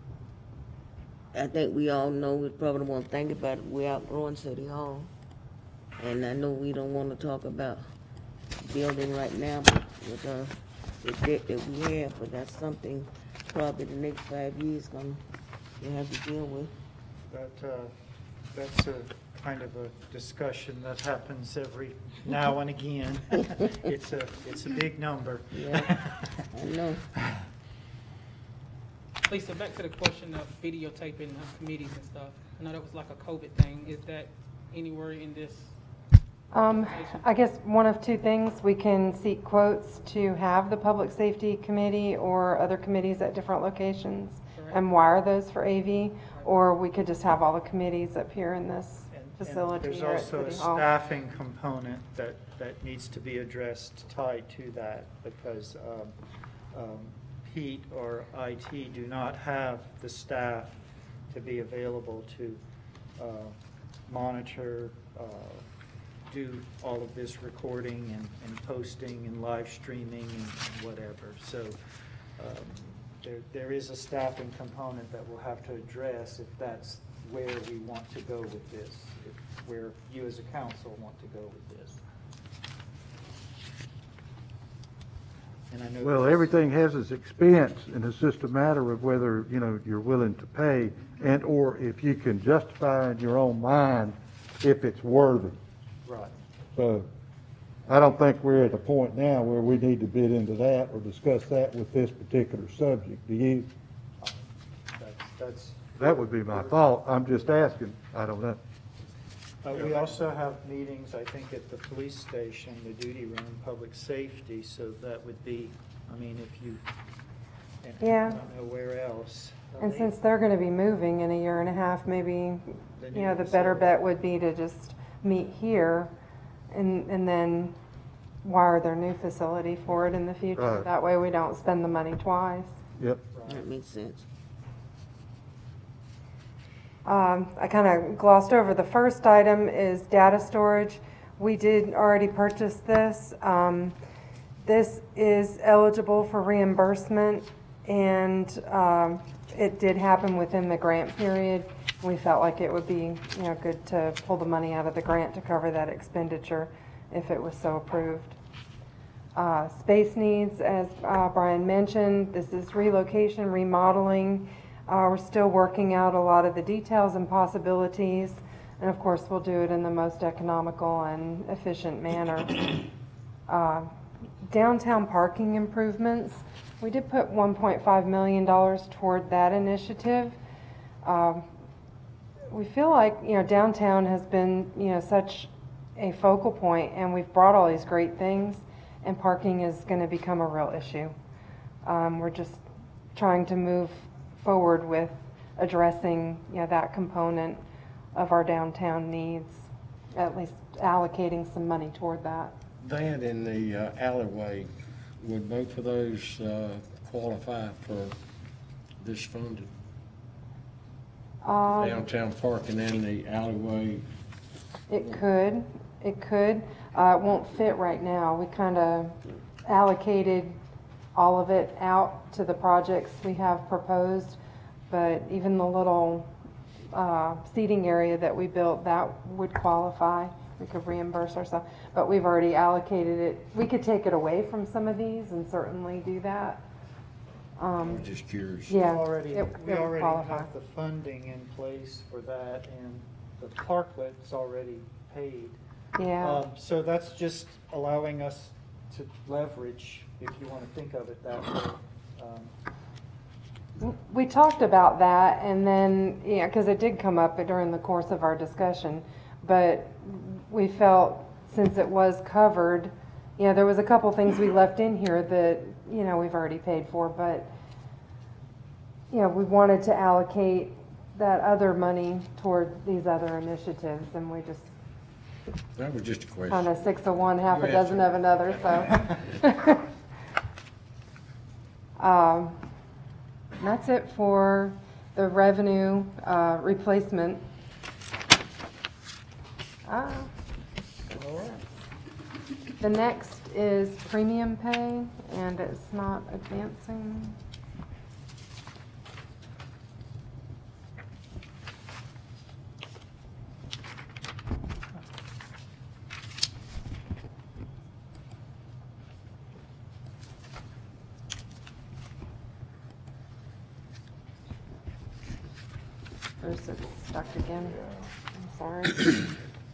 I think we all know, we probably won't think about it, we're outgrowing City Hall. And I know we don't wanna talk about building right now with, uh, the debt that we have, but that's something probably the next five years gonna, we'll have to deal with. That, uh, that's a kind of a discussion that happens every now and again. It's a, it's a big number. Yeah, I know. Lisa, back to the question of videotaping of committees and stuff. I know that was like a COVID thing. Is that anywhere in this? Um, I guess one of two things, we can seek quotes to have the Public Safety Committee or other committees at different locations Correct. and wire those for A V, or we could just have all the committees up here in this And- and facility There's here at also a City Hall. staffing component that, that needs to be addressed tied to that, because um, um, Pete or I T do not have the staff to be available to uh, monitor, uh, do all of this recording and, and posting and live streaming and whatever. So um, there, there is a staffing component that we'll have to address if that's where we want to go with this, if where you as a council want to go with this. And I know Well, this- everything has its expense, and it's just a matter of whether, you know, you're willing to pay, and or if you can justify in your own mind if it's worthy. Right. So I don't think we're at a point now where we need to bid into that or discuss that with this particular subject. Do you? That's, that's, That would be my thought. I'm just asking. I don't know. uh, we also have meetings, I think, at the police station, the duty room, public safety, so that would be, I mean, if you, and I Yeah. don't know where else. And since they're gonna be moving in a year and a half, maybe, The you new know, the better facility. bet would be to just meet here and, and then wire their new facility for it in the future. Right. That way we don't spend the money twice. Yep. That makes sense. Um, I kind of glossed over, the first item is data storage. We did already purchase this. Um, This is eligible for reimbursement and um, it did happen within the grant period. We felt like it would be, you know, good to pull the money out of the grant to cover that expenditure if it was so approved. Uh, space needs, as uh, Brian mentioned, this is relocation, remodeling. Uh, we're still working out a lot of the details and possibilities, and of course we'll do it in the most economical and efficient manner. Uh, downtown parking improvements, we did put one point five million dollars toward that initiative. Um, we feel like, you know, downtown has been, you know, such a focal point, and we've brought all these great things, and parking is going to become a real issue. Um, we're just trying to move forward with addressing, you know, that component of our downtown needs, at least allocating some money toward that. That and the uh, alleyway, would both of those uh, qualify for this funding? Um, Downtown parking and the alleyway? It could, it could. Uh, it won't fit right now. We kind of allocated all of it out to the projects we have proposed, but even the little uh, seating area that we built, that would qualify. We could reimburse ourselves, but we've already allocated it. We could take it away from some of these and certainly do that. Um, I'm just curious. yeah, We already, it- we it would already qualify. have the funding in place for that, and the parklet's already paid. Yeah. Um, So that's just allowing us to leverage, if you want to think of it that way. Um, We talked about that, and then, yeah, because it did come up during the course of our discussion, but we felt since it was covered, you know, there was a couple things we left in here that, you know, we've already paid for, but, you know, we wanted to allocate that other money toward these other initiatives, and we just That was just a question. kind of six of one, half You a dozen of answered. another, so. Um, and that's it for the revenue uh, replacement. Ah. The next is premium pay, and it's not advancing. Or is it stuck again? I'm sorry.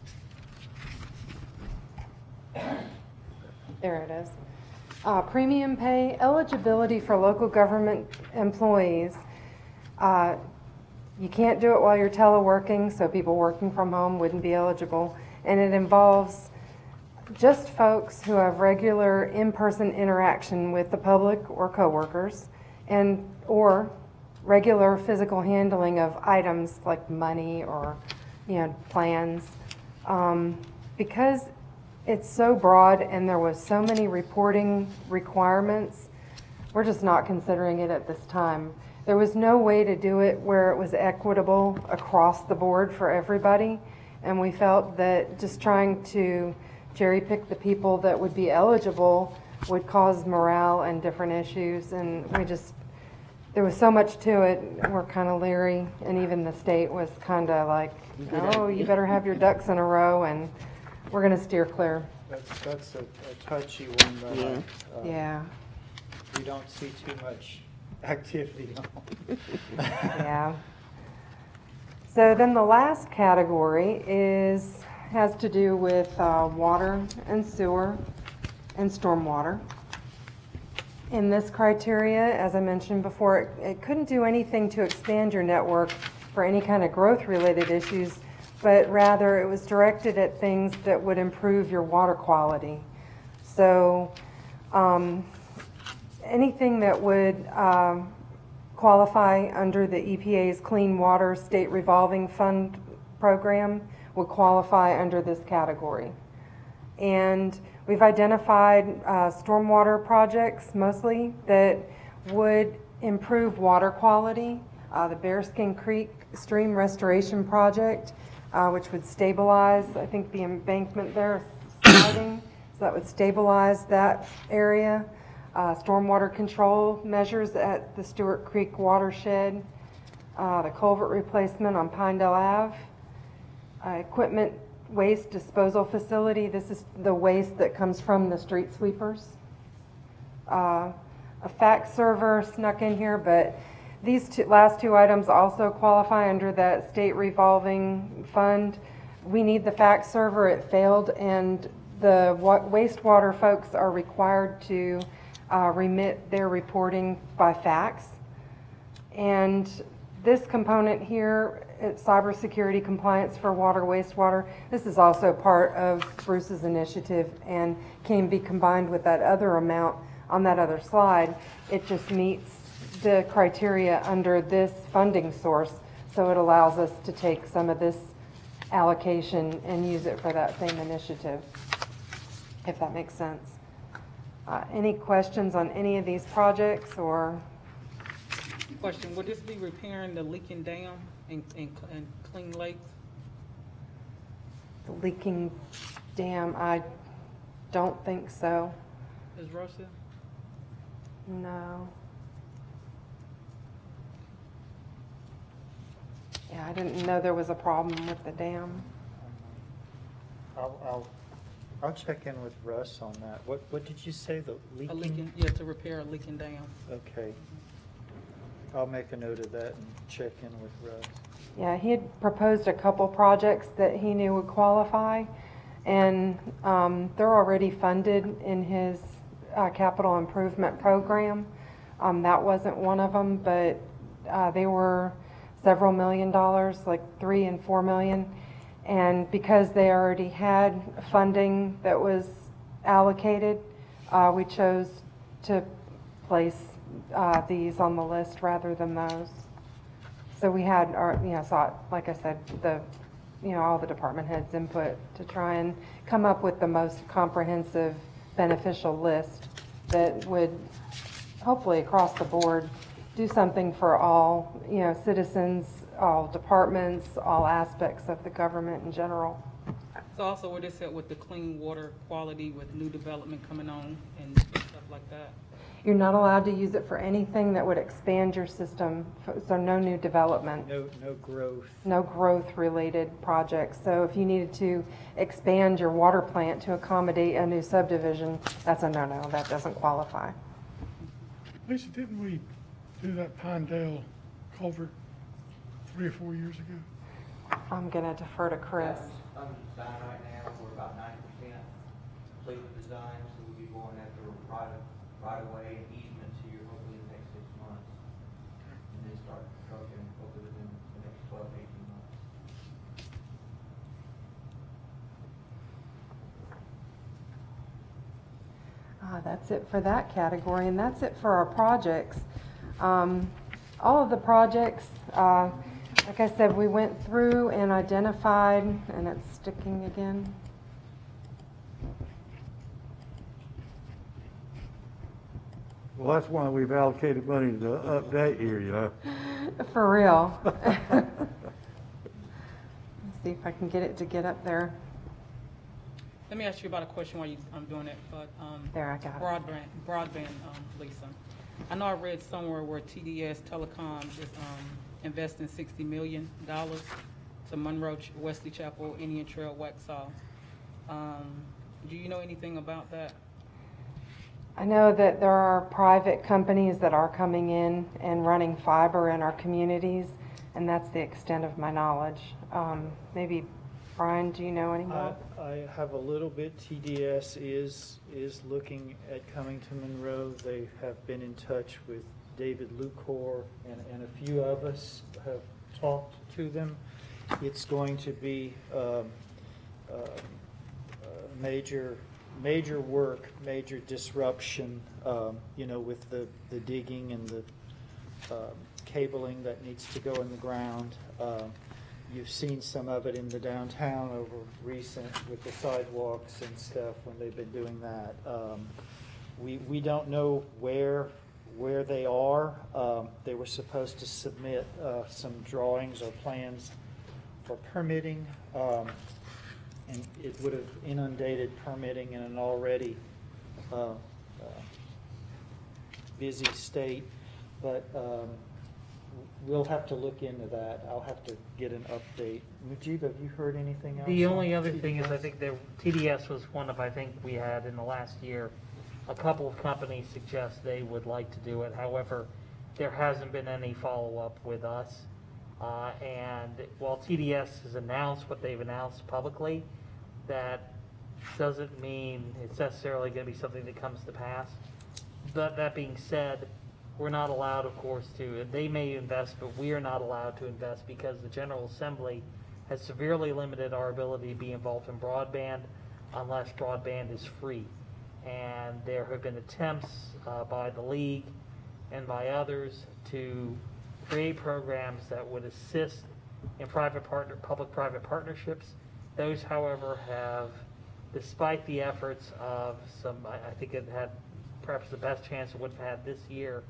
There it is. Uh, premium pay, eligibility for local government employees. Uh, you can't do it while you're teleworking, so people working from home wouldn't be eligible. And it involves just folks who have regular in-person interaction with the public or coworkers, and or regular physical handling of items like money or, you know, plans. Um, because it's so broad and there was so many reporting requirements, we're just not considering it at this time. There was no way to do it where it was equitable across the board for everybody, and we felt that just trying to cherry pick the people that would be eligible would cause morale and different issues, and we just, there was so much to it, we're kind of leery, and even the state was kind of like, oh, you better have your ducks in a row, and we're going to steer clear. That's, that's a a touchy one, but Yeah. uh, Yeah, we don't see too much activity on. yeah. So then the last category is, has to do with uh, water and sewer and stormwater. In this criteria, as I mentioned before, it, it couldn't do anything to expand your network for any kind of growth-related issues, but rather it was directed at things that would improve your water quality. So um, anything that would um, qualify under the E P A's Clean Water State Revolving Fund program would qualify under this category. And we've identified uh, stormwater projects mostly that would improve water quality. Uh, the Bearskin Creek Stream Restoration Project, uh, which would stabilize, I think the embankment there is sliding, so that would stabilize that area. uh, stormwater control measures at the Stewart Creek watershed, uh, the culvert replacement on Pinedale Ave, uh, equipment waste disposal facility. This is the waste that comes from the street sweepers. Uh, a fax server snuck in here, but these two, last two items also qualify under that state revolving fund. We need the fax server. It failed, and the wa- wastewater folks are required to uh, remit their reporting by fax. And this component here, it's cybersecurity compliance for water, wastewater. This is also part of Bruce's initiative and can be combined with that other amount on that other slide. It just meets the criteria under this funding source, so it allows us to take some of this allocation and use it for that same initiative, if that makes sense. Uh, any questions on any of these projects, or? Question, would this be repairing the leaking dam and, and, and clean lakes? The leaking dam, I don't think so. Is Russia? No. Yeah, I didn't know there was a problem with the dam. I'll, I'll, I'll check in with Russ on that. What, what did you say, the A leaking? leaking, yeah, to repair a leaking dam. Okay. I'll make a note of that and check in with Russ. Yeah, he had proposed a couple projects that he knew would qualify, and um, they're already funded in his uh, capital improvement program. Um, that wasn't one of them, but uh, they were several million dollars, like three and four million. And because they already had funding that was allocated, uh, we chose to place uh, these on the list rather than those. So we had our, you know, sought, like I said, the, you know, all the department heads' input to try and come up with the most comprehensive, beneficial list that would hopefully across the board do something for all, you know, citizens, all departments, all aspects of the government in general. So also would this help with the clean water quality with new development coming on and stuff like that? You're not allowed to use it for anything that would expand your system, so no new development. No, no growth. No growth-related projects. So if you needed to expand your water plant to accommodate a new subdivision, that's a no-no. That doesn't qualify. Lisa, didn't we do that Pinedale culvert three or four years ago? I'm going to defer to Chris. Under design right now, we're about ninety percent complete with design, so we'll be going after right of, right of way and easements here hopefully in the next six months. And then start construction hopefully within the next twelve to eighteen months. Ah, that's it for that category, and that's it for our projects. Um, all of the projects, uh, like I said, we went through and identified, and it's sticking again. Well, that's why we've allocated money to update here, you know. For real. Let's see if I can get it to get up there. Let me ask you about a question while you, I'm doing it, but, um. There, I got it. Broadband, broadband, um, Lisa. I know I read somewhere where T D S Telecom is, um, investing sixty million dollars to Monroe, Ch- Wesley Chapel, Indian Trail, Waxhaw. Um, do you know anything about that? I know that there are private companies that are coming in and running fiber in our communities, and that's the extent of my knowledge. Um, maybe, Brian, do you know any I, more? I have a little bit. T D S is, is looking at coming to Monroe. They have been in touch with David Lucor, and, and a few of us have talked to them. It's going to be um, uh, uh, major, major work, major disruption, um, you know, with the, the digging and the um, cabling that needs to go in the ground. Um, You've seen some of it in the downtown over recent with the sidewalks and stuff when they've been doing that. Um, we, we don't know where, where they are. Um, they were supposed to submit uh, some drawings or plans for permitting. Um, and it would have inundated permitting in an already uh, uh, busy state, but um, we'll have to look into that. I'll have to get an update. Mujib, have you heard anything else? The on only other thing is, I T D S? think there, T D S was one of, I think we had in the last year, a couple of companies suggest they would like to do it. However, there hasn't been any follow-up with us. Uh, and while T D S has announced what they've announced publicly, that doesn't mean it's necessarily going to be something that comes to pass. But that being said, we're not allowed, of course, to, they may invest, but we are not allowed to invest because the General Assembly has severely limited our ability to be involved in broadband unless broadband is free. And there have been attempts uh, by the League and by others to create programs that would assist in private partner, public-private partnerships. Those, however, have, despite the efforts of some, I, I think it had perhaps the best chance it would have had this year,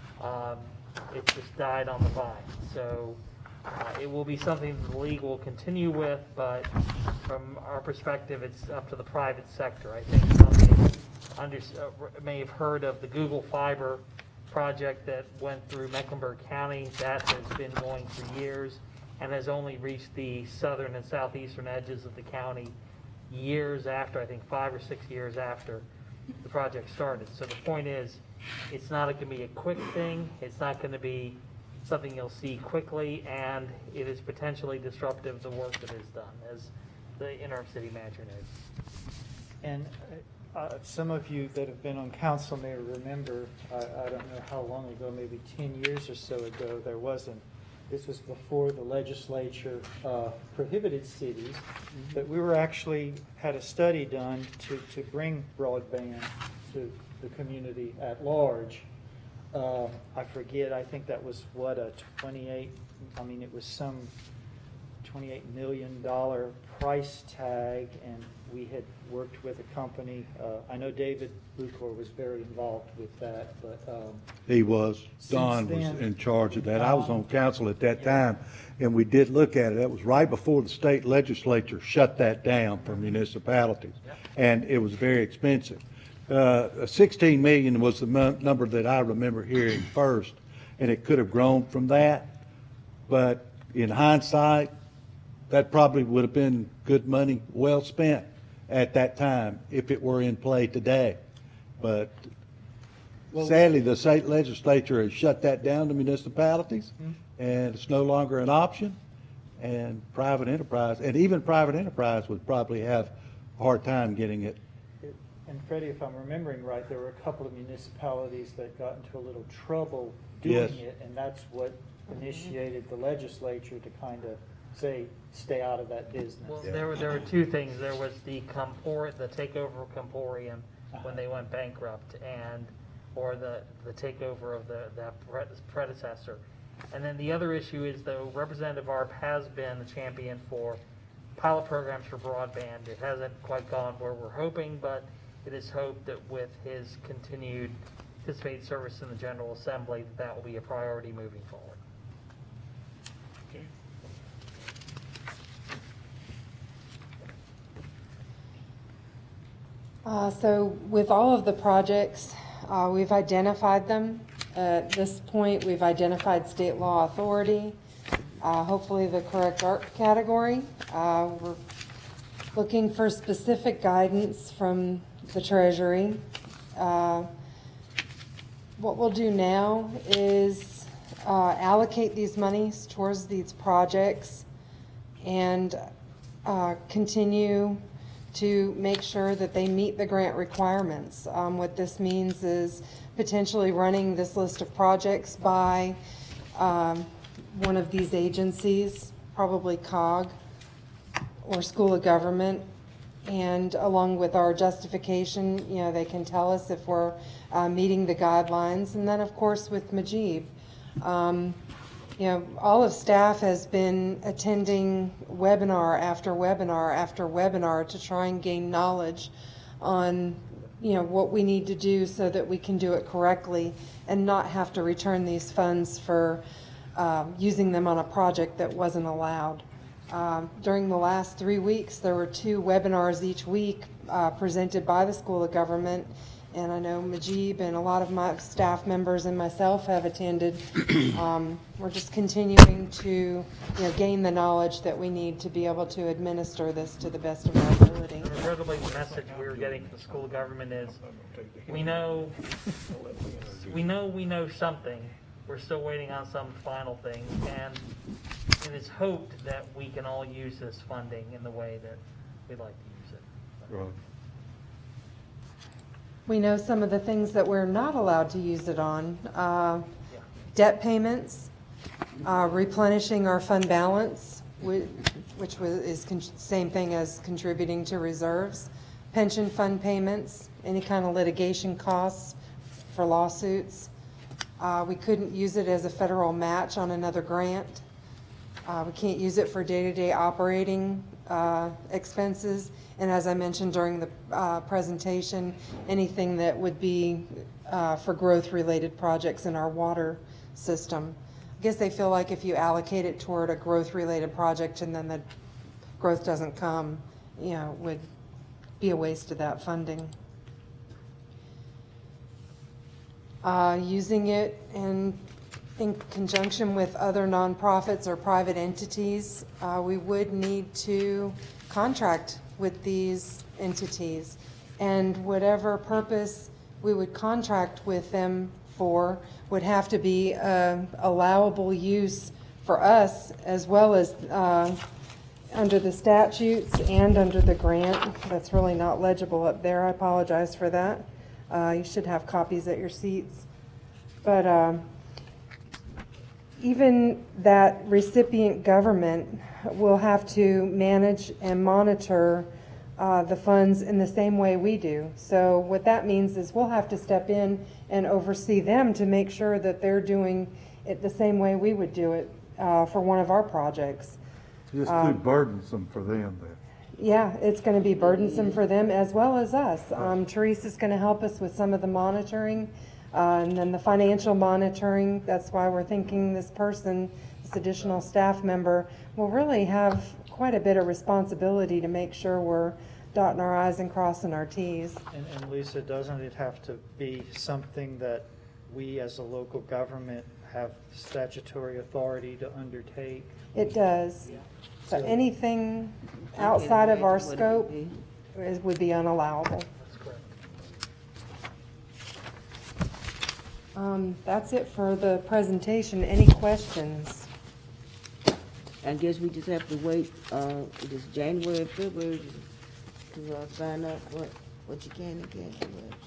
um, it just died on the vine. So uh, it will be something that the League will continue with, but from our perspective, it's up to the private sector. I think something under, uh, may have heard of the Google Fiber project that went through Mecklenburg County. That has been going for years and has only reached the southern and southeastern edges of the county years after, I think five or six years after the project started. So the point is, it's not going to be a quick thing. It's not going to be something you'll see quickly, and it is potentially disruptive of the work that is done, as the interim city manager knows. And uh, some of you that have been on council may remember, I, I don't know how long ago, maybe ten years or so ago, there wasn't, this was before the legislature uh, prohibited cities, but we were actually, had a study done to, to bring broadband to the community at large. Uh, I forget, I think that was what, a twenty-eight, I mean, it was some twenty-eight million dollar price tag, and we had worked with a company. Uh, I know David Bucor was very involved with that, but um, He was. Don was then- in charge of that. I was on Don- council at that time, and we did look at it. That was right before the state legislature shut that down for municipalities, and it was very expensive. Uh, sixteen million was the mon- number that I remember hearing first, and it could have grown from that. But in hindsight, that probably would have been good money well spent at that time if it were in play today. But sadly, the state legislature has shut that down to municipalities, and it's no longer an option. And private enterprise, and even private enterprise would probably have a hard time getting it. And Freddie, if I'm remembering right, there were a couple of municipalities that got into a little trouble doing Yes. it, and that's what initiated the legislature to kind of say, stay out of that business. Well, there were, there were two things. There was the Compor, the takeover of Comporium when they went bankrupt, and, or the, the takeover of the, the predecessor. And then the other issue is, though, Representative Arp has been the champion for pilot programs for broadband. It hasn't quite gone where we're hoping, but it is hoped that with his continued anticipated service in the General Assembly, that that will be a priority moving forward. Uh, so with all of the projects, uh, we've identified them. At this point, we've identified state law authority, uh, hopefully the correct A R P category. Uh, we're looking for specific guidance from the Treasury. Uh, what we'll do now is uh, allocate these monies towards these projects and uh, continue to make sure that they meet the grant requirements. Um, what this means is potentially running this list of projects by um, one of these agencies, probably C O G or School of Government, and along with our justification, you know, they can tell us if we're uh, meeting the guidelines. And then, of course, with Mujib, um, you know, all of staff has been attending webinar after webinar after webinar to try and gain knowledge on, you know, what we need to do so that we can do it correctly and not have to return these funds for um, using them on a project that wasn't allowed. Um, during the last three weeks, there were two webinars each week uh, presented by the School of Government and I know Majib and a lot of my staff members and myself have attended. Um, we're just continuing to, you know, gain the knowledge that we need to be able to administer this to the best of our ability. Regrettably, the message we were getting from the school government is, we know, we know we know something. We're still waiting on some final things, and it is hoped that we can all use this funding in the way that we'd like to use it. Right. We know some of the things that we're not allowed to use it on. Uh, debt payments, uh, replenishing our fund balance, which, which was, is con- same thing as contributing to reserves, pension fund payments, any kind of litigation costs for lawsuits. Uh, we couldn't use it as a federal match on another grant. Uh, we can't use it for day-to-day operating uh, expenses. And as I mentioned during the uh, presentation, anything that would be uh, for growth-related projects in our water system. I guess they feel like if you allocate it toward a growth-related project and then the growth doesn't come, you know, it would be a waste of that funding. Uh, using it in, in conjunction with other nonprofits or private entities, uh, we would need to contract with these entities, and whatever purpose we would contract with them for would have to be uh, allowable use for us, as well as uh, under the statutes and under the grant. That's really not legible up there. I apologize for that. Uh, you should have copies at your seats. But um, even that recipient government will have to manage and monitor uh, the funds in the same way we do. So what that means is we'll have to step in and oversee them to make sure that they're doing it the same way we would do it uh, for one of our projects. Just too Um, burdensome for them then. Yeah, it's going to be burdensome for them as well as us. Um, Teresa's going to help us with some of the monitoring, uh, and then the financial monitoring. That's why we're thinking this person, this additional staff member, will really have quite a bit of responsibility to make sure we're dotting our I's and crossing our T's. And, and Lisa, doesn't it have to be something that we as a local government have statutory authority to undertake? It does. So So- anything outside of our What it would scope be. is, would be unallowable. That's correct. Um, that's it for the presentation. Any questions? I guess we just have to wait, uh, this January, February to, uh, find out what, what you can and can't do.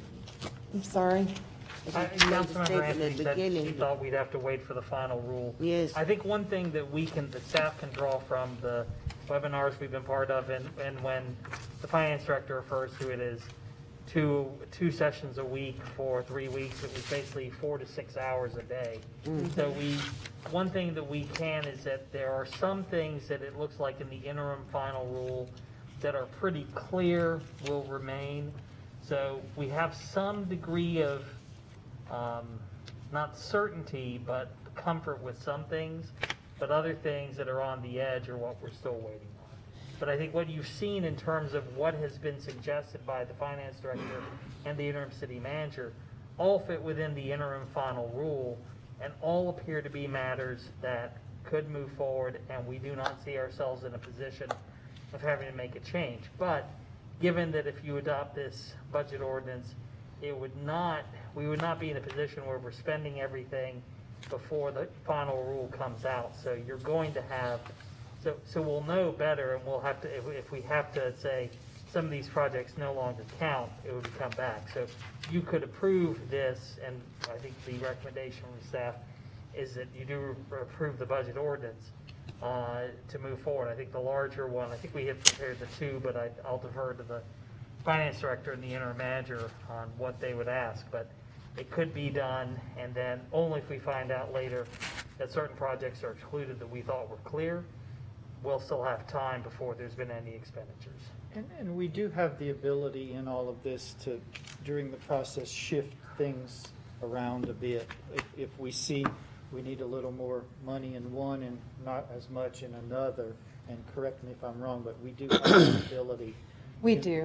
I'm sorry. I I- think you made a Councilmember statement Anthony at the said she beginning. thought we'd have to wait for the final rule. Yes. I think one thing that we can, the staff can draw from the webinars we've been part of, and, and when the finance director refers to it as two, two sessions a week for three weeks, it was basically four to six hours a day. So we, one thing that we can is that there are some things that it looks like in the interim final rule that are pretty clear will remain. So we have some degree of, um, not certainty, but comfort with some things, but other things that are on the edge are what we're still waiting on. But I think what you've seen in terms of what has been suggested by the finance director and the interim city manager all fit within the interim final rule and all appear to be matters that could move forward, and we do not see ourselves in a position of having to make a change. But given that if you adopt this budget ordinance, it would not, we would not be in a position where we're spending everything before the final rule comes out. So you're going to have, so, so we'll know better, and we'll have to, if, if we have to say some of these projects no longer count, it would come back. So you could approve this, and I think the recommendation from staff is that you do approve the budget ordinance uh, to move forward. I think the larger one, I think we had prepared the two, but I, I'll defer to the finance director and the interim manager on what they would ask. But it could be done, and then only if we find out later that certain projects are excluded that we thought were clear, we'll still have time before there's been any expenditures. And, and we do have the ability in all of this to, during the process, shift things around a bit. If, if we see we need a little more money in one and not as much in another, and correct me if I'm wrong, but we do have the ability. We do.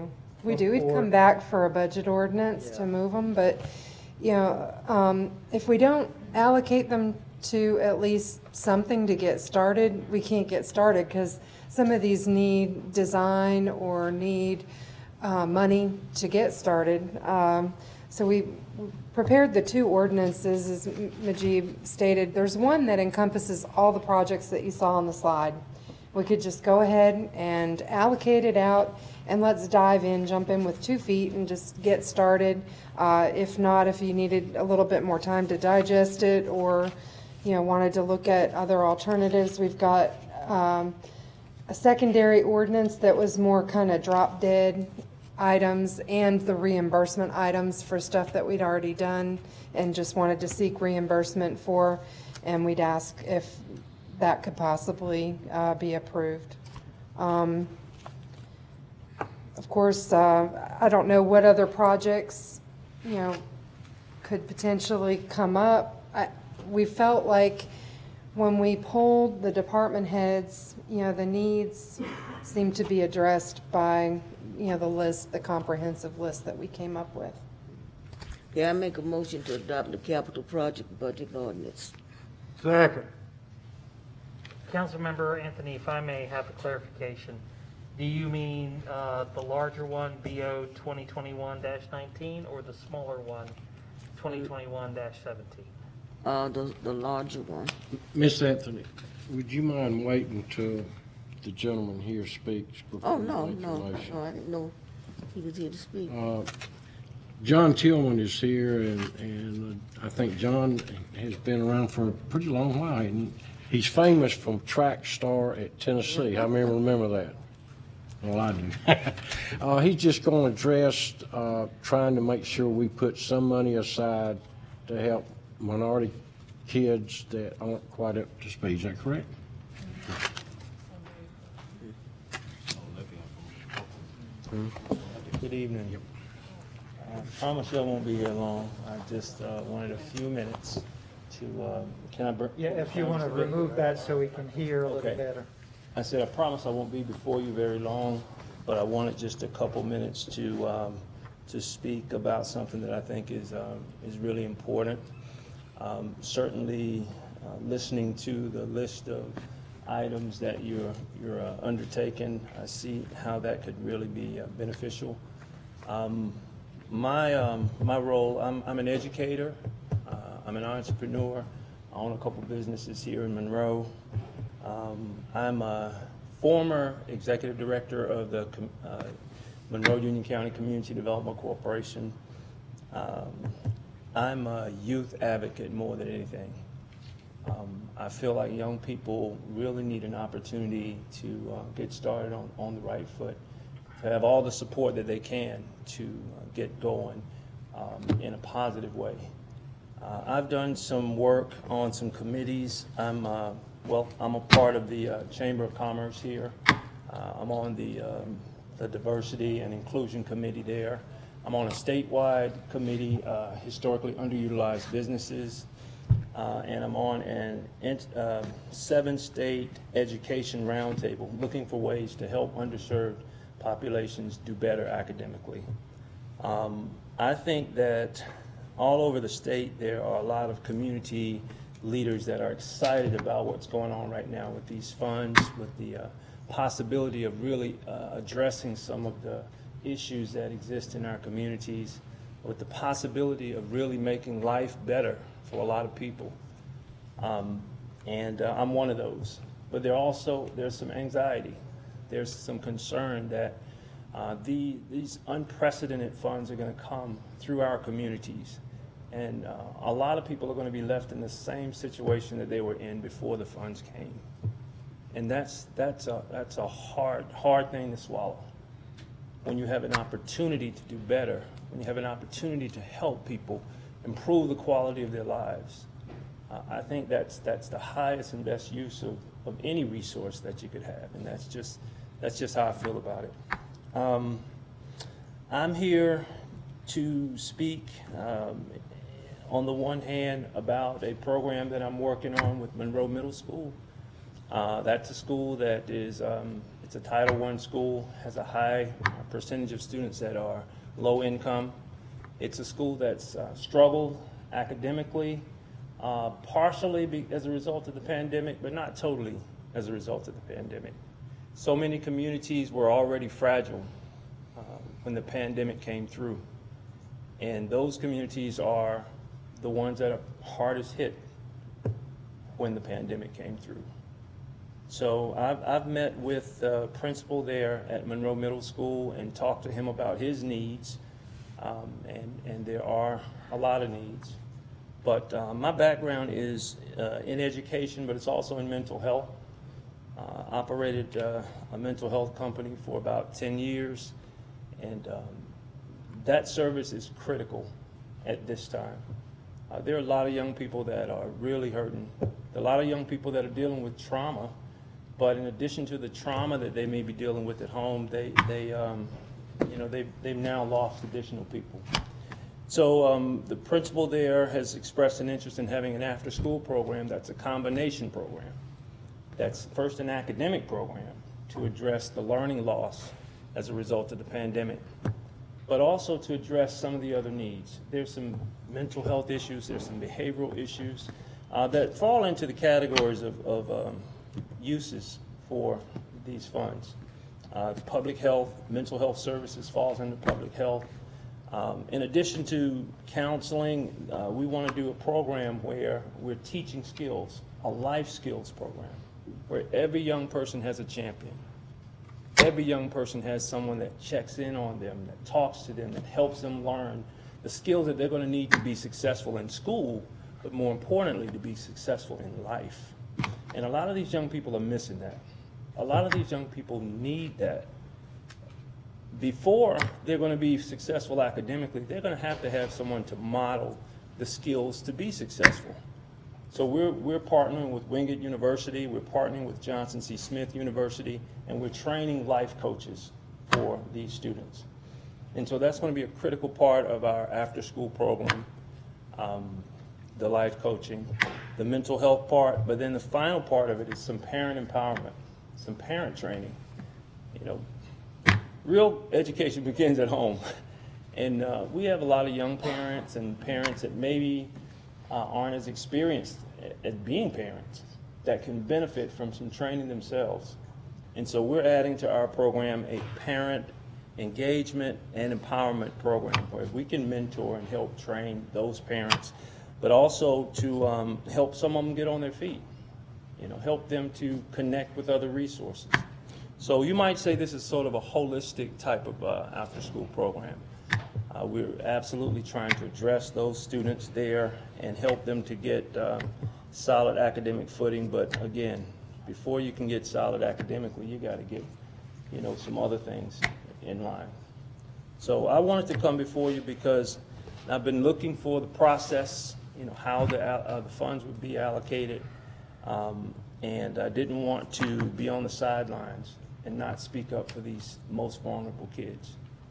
We do, we'd before- come back for a budget ordinance Yeah. to move them, but, you know, um, if we don't allocate them to at least something to get started, we can't get started, because some of these need design or need, uh, money to get started. Um, so we prepared the two ordinances, as Majib stated. There's one that encompasses all the projects that you saw on the slide. We could just go ahead and allocate it out, and let's dive in, jump in with two feet and just get started. Uh, if not, if you needed a little bit more time to digest it, or, you know, wanted to look at other alternatives, we've got um, a secondary ordinance that was more kind of drop dead items, and the reimbursement items for stuff that we'd already done and just wanted to seek reimbursement for, and we'd ask if that could possibly uh, be approved. Um, Of course, uh, I don't know what other projects, you know, could potentially come up. I- We felt like when we polled the department heads, you know, the needs seemed to be addressed by, you know, the list, the comprehensive list that we came up with. Yeah, I make a motion to adopt the capital project budget ordinance. Second. Councilmember Anthony, if I may have a clarification, do you mean uh, the larger one, B O twenty twenty-one dash nineteen, or the smaller one, twenty twenty-one dash seventeen? Uh, the, the larger one. Miss Anthony, would you mind waiting till the gentleman here speaks before Oh, you no, make no, your motion? no, I didn't know he was here to speak. Uh, John Tillman is here, and, and uh, I think John has been around for a pretty long while, and he's famous from Track Star at Tennessee. How many remember that? Well, I do. uh, he's just going to address uh, trying to make sure we put some money aside to help minority kids that aren't quite up to speed. Is that correct? Good evening. I promise you I won't be here long. I just uh, wanted a few minutes to, uh, can I? br- Yeah, if you want to remove that so we can hear a little Okay. better. I said, I promise I won't be before you very long, but I wanted just a couple minutes to, um, to speak about something that I think is, um, is really important. Um, Certainly, uh, listening to the list of items that you're, you're uh, undertaking, I see how that could really be uh, beneficial. Um, My, um, my role, I'm, I'm an educator, uh, I'm an entrepreneur, I own a couple businesses here in Monroe. Um, I'm a former executive director of the com- uh, Monroe Union County Community Development Corporation. Um, I'm a youth advocate more than anything. Um, I feel like young people really need an opportunity to uh, get started on, on the right foot, to have all the support that they can to uh, get going um, in a positive way. Uh, I've done some work on some committees. I'm, uh, well, I'm a part of the uh, Chamber of Commerce here. Uh, I'm on the, um, the Diversity and Inclusion Committee there. I'm on a statewide committee, uh, historically underutilized businesses. Uh, and I'm on an uh, seven-state education roundtable looking for ways to help underserved populations do better academically. Um, I think that all over the state there are a lot of community leaders that are excited about what's going on right now with these funds, with the uh, possibility of really uh, addressing some of the issues that exist in our communities, with the possibility of really making life better for a lot of people. Um, and uh, I'm one of those. But there also, there's some anxiety. There's some concern that uh, the, these unprecedented funds are going to come through our communities. And uh, a lot of people are going to be left in the same situation that they were in before the funds came. And that's, that's, a, that's a hard, hard thing to swallow. When you have an opportunity to do better, when you have an opportunity to help people improve the quality of their lives, uh, I think that's, that's the highest and best use of, of any resource that you could have. And that's just, that's just how I feel about it. Um, I'm here to speak um, on the one hand about a program that I'm working on with Monroe Middle School. Uh, that's a school that is, um, It's a Title one school, has a high percentage of students that are low income. It's a school that's uh, struggled academically, uh, partially be, as a result of the pandemic, but not totally as a result of the pandemic. So many communities were already fragile uh, when the pandemic came through. And those communities are the ones that are hardest hit when the pandemic came through. So I've, I've met with the principal there at Monroe Middle School and talked to him about his needs. Um, and, and there are a lot of needs. But uh, my background is uh, in education, but it's also in mental health. Uh, operated uh, a mental health company for about ten years, and um, that service is critical at this time. Uh, there are a lot of young people that are really hurting. There are a lot of young people that are dealing with trauma, but in addition to the trauma that they may be dealing with at home, they, they um, you know, they've, they've now lost additional people. So um, the principal there has expressed an interest in having an after-school program that's a combination program. That's first an academic program to address the learning loss as a result of the pandemic, but also to address some of the other needs. There's some mental health issues, there's some behavioral issues uh, that fall into the categories of, of um, uses for these funds. Uh, public health, mental health services falls under public health. Um, in addition to counseling, uh, we want to do a program where we're teaching skills, a life skills program, where every young person has a champion. Every young person has someone that checks in on them, that talks to them, that helps them learn the skills that they're going to need to be successful in school, but more importantly, to be successful in life. And a lot of these young people are missing that. A lot of these young people need that. Before they're going to be successful academically, they're going to have to have someone to model the skills to be successful. So we're, we're partnering with Wingate University, we're partnering with Johnson C. Smith University, and we're training life coaches for these students. And so that's going to be a critical part of our after-school program, um, the life coaching, the mental health part, but then the final part of it is some parent empowerment, some parent training. You know, real education begins at home. And uh, we have a lot of young parents and parents that maybe uh, aren't as experienced at being parents that can benefit from some training themselves. And so we're adding to our program a parent engagement and empowerment program where we can mentor and help train those parents, but also to um, help some of them get on their feet, you know, help them to connect with other resources. So you might say this is sort of a holistic type of uh, after-school program. Uh, we're absolutely trying to address those students there and help them to get uh, solid academic footing. But again, before you can get solid academically, you got to get, you know, some other things in line. So I wanted to come before you because I've been looking for the process, you know, how the, uh, the funds would be allocated, um, and I didn't want to be on the sidelines and not speak up for these most vulnerable kids.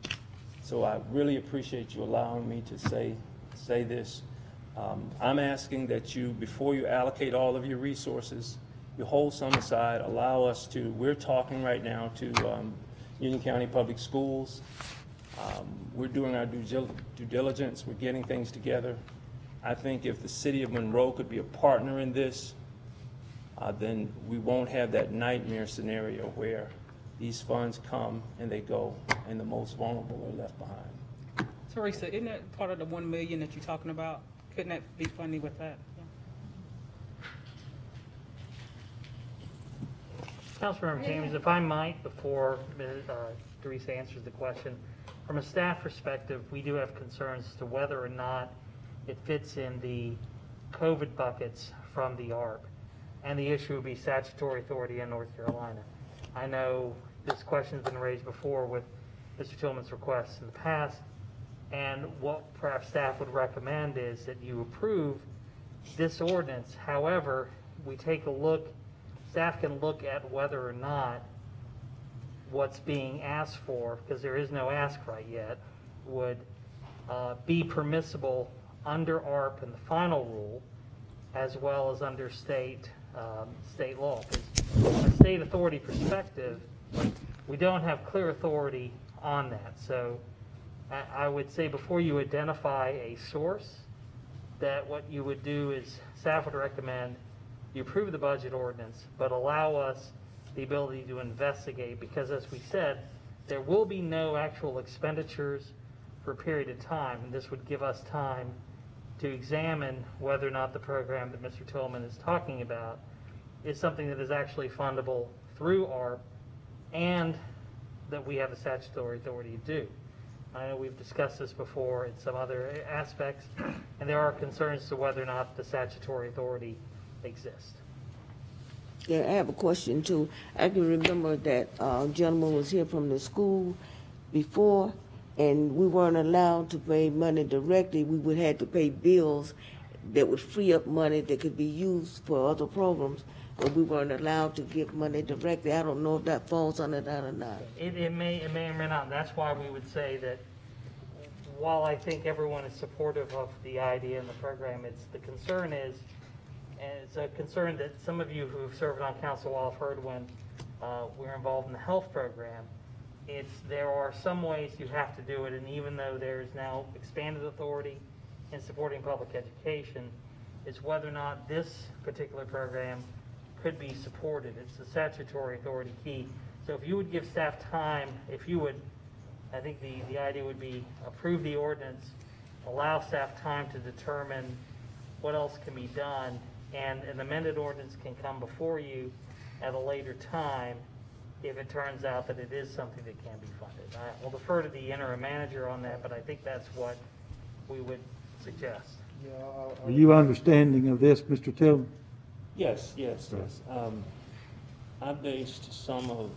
So I really appreciate you allowing me to say, say this. Um, I'm asking that you, before you allocate all of your resources, you hold some aside, allow us to, we're talking right now to um, Union County Public Schools. Um, we're doing our due, due diligence, we're getting things together. I think if the city of Monroe could be a partner in this, uh, then we won't have that nightmare scenario where these funds come and they go, and the most vulnerable are left behind. Teresa, isn't that part of the one million that you're talking about? Couldn't that be funded with that? Yeah. Councilmember James, if I might, before uh, Teresa answers the question, from a staff perspective, we do have concerns as to whether or not it fits in the COVID buckets from the A R P. And the issue would be statutory authority in North Carolina. I know this question's been raised before with Mister Tillman's requests in the past, and what perhaps staff would recommend is that you approve this ordinance. However, we take a look, staff can look at whether or not what's being asked for, because there is no ask right yet, would uh, be permissible under A R P in the final rule, as well as under state um, state law. From a state authority perspective, We don't have clear authority on that. So I, I would say before you identify a source, that what you would do is staff would recommend you approve the budget ordinance, but allow us the ability to investigate, because as we said, there will be no actual expenditures for a period of time, and this would give us time to examine whether or not the program that Mister Tillman is talking about is something that is actually fundable through A R P and that we have the statutory authority to do. I know we've discussed this before in some other aspects, and there are concerns to whether or not the statutory authority exists. Yeah, I have a question too. I can remember that uh, gentleman was here from the school before, and we weren't allowed to pay money directly. We would have to pay bills that would free up money that could be used for other programs, but we weren't allowed to give money directly. I don't know if that falls under that or not. It, it may, it may or may not. That's why we would say that while I think everyone is supportive of the idea and the program, it's, the concern is, and it's a concern that some of you who've served on council will have heard when uh, we're involved in the health program. It's, there are some ways you have to do it, and even though there is now expanded authority in supporting public education, it's whether or not this particular program could be supported. It's the statutory authority key. So if you would give staff time, if you would, I think the, the idea would be approve the ordinance, allow staff time to determine what else can be done, and an amended ordinance can come before you at a later time if it turns out that it is something that can be funded. I will defer to the interim manager on that, but I think that's what we would suggest. Are you understanding of this, Mister Tillman? Yes, yes, yes. Um, I based some of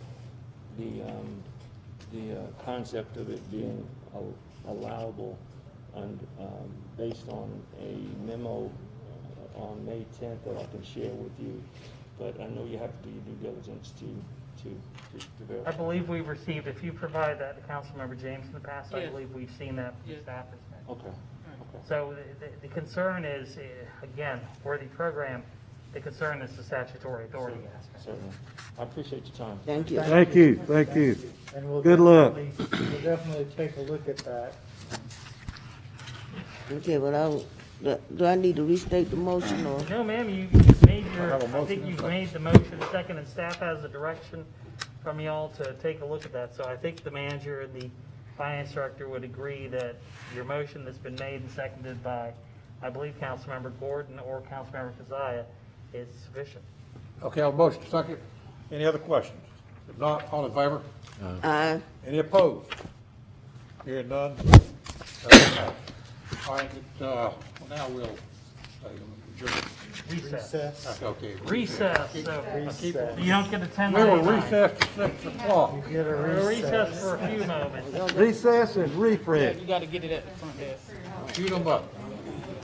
the, um, the uh, concept of it being al- allowable and, um, based on a memo uh, on May tenth that I can share with you. But I know you have to do your due diligence to, to, to, to verify. I believe we've received, if you provide that to Councilmember James in the past, I Yes. believe we've seen that from Yes. staff. has been. Okay, okay. So the, the, the concern is, uh, again, for the program, the concern is the statutory authority aspect. Certainly. I appreciate your time. Thank you. Thank you, thank you. And we'll Good luck. definitely- We'll definitely take a look at that. Okay, well, I, do- do I need to restate the motion or? No, ma'am, you you've made your, have a I motion think and you've second. made the motion second, and staff has the direction from y'all to take a look at that. So I think the manager and the finance director would agree that your motion that's been made and seconded by, I believe, Councilmember Gordon or Councilmember Keziah is sufficient. Okay, I'll motion second. Any other questions? If not, all in favor? Aye. Any opposed? Hearing none. Uh, All right, it, uh, now we'll, uh, adjourn. Recess. Recess. Okay. Recess, so Recess. you don't get a ten We will ninety-nine. recess to six o'clock. Get a We'll recess recess. for a few moments. Recess and refresh. You gotta get it at the front desk. Shoot them up.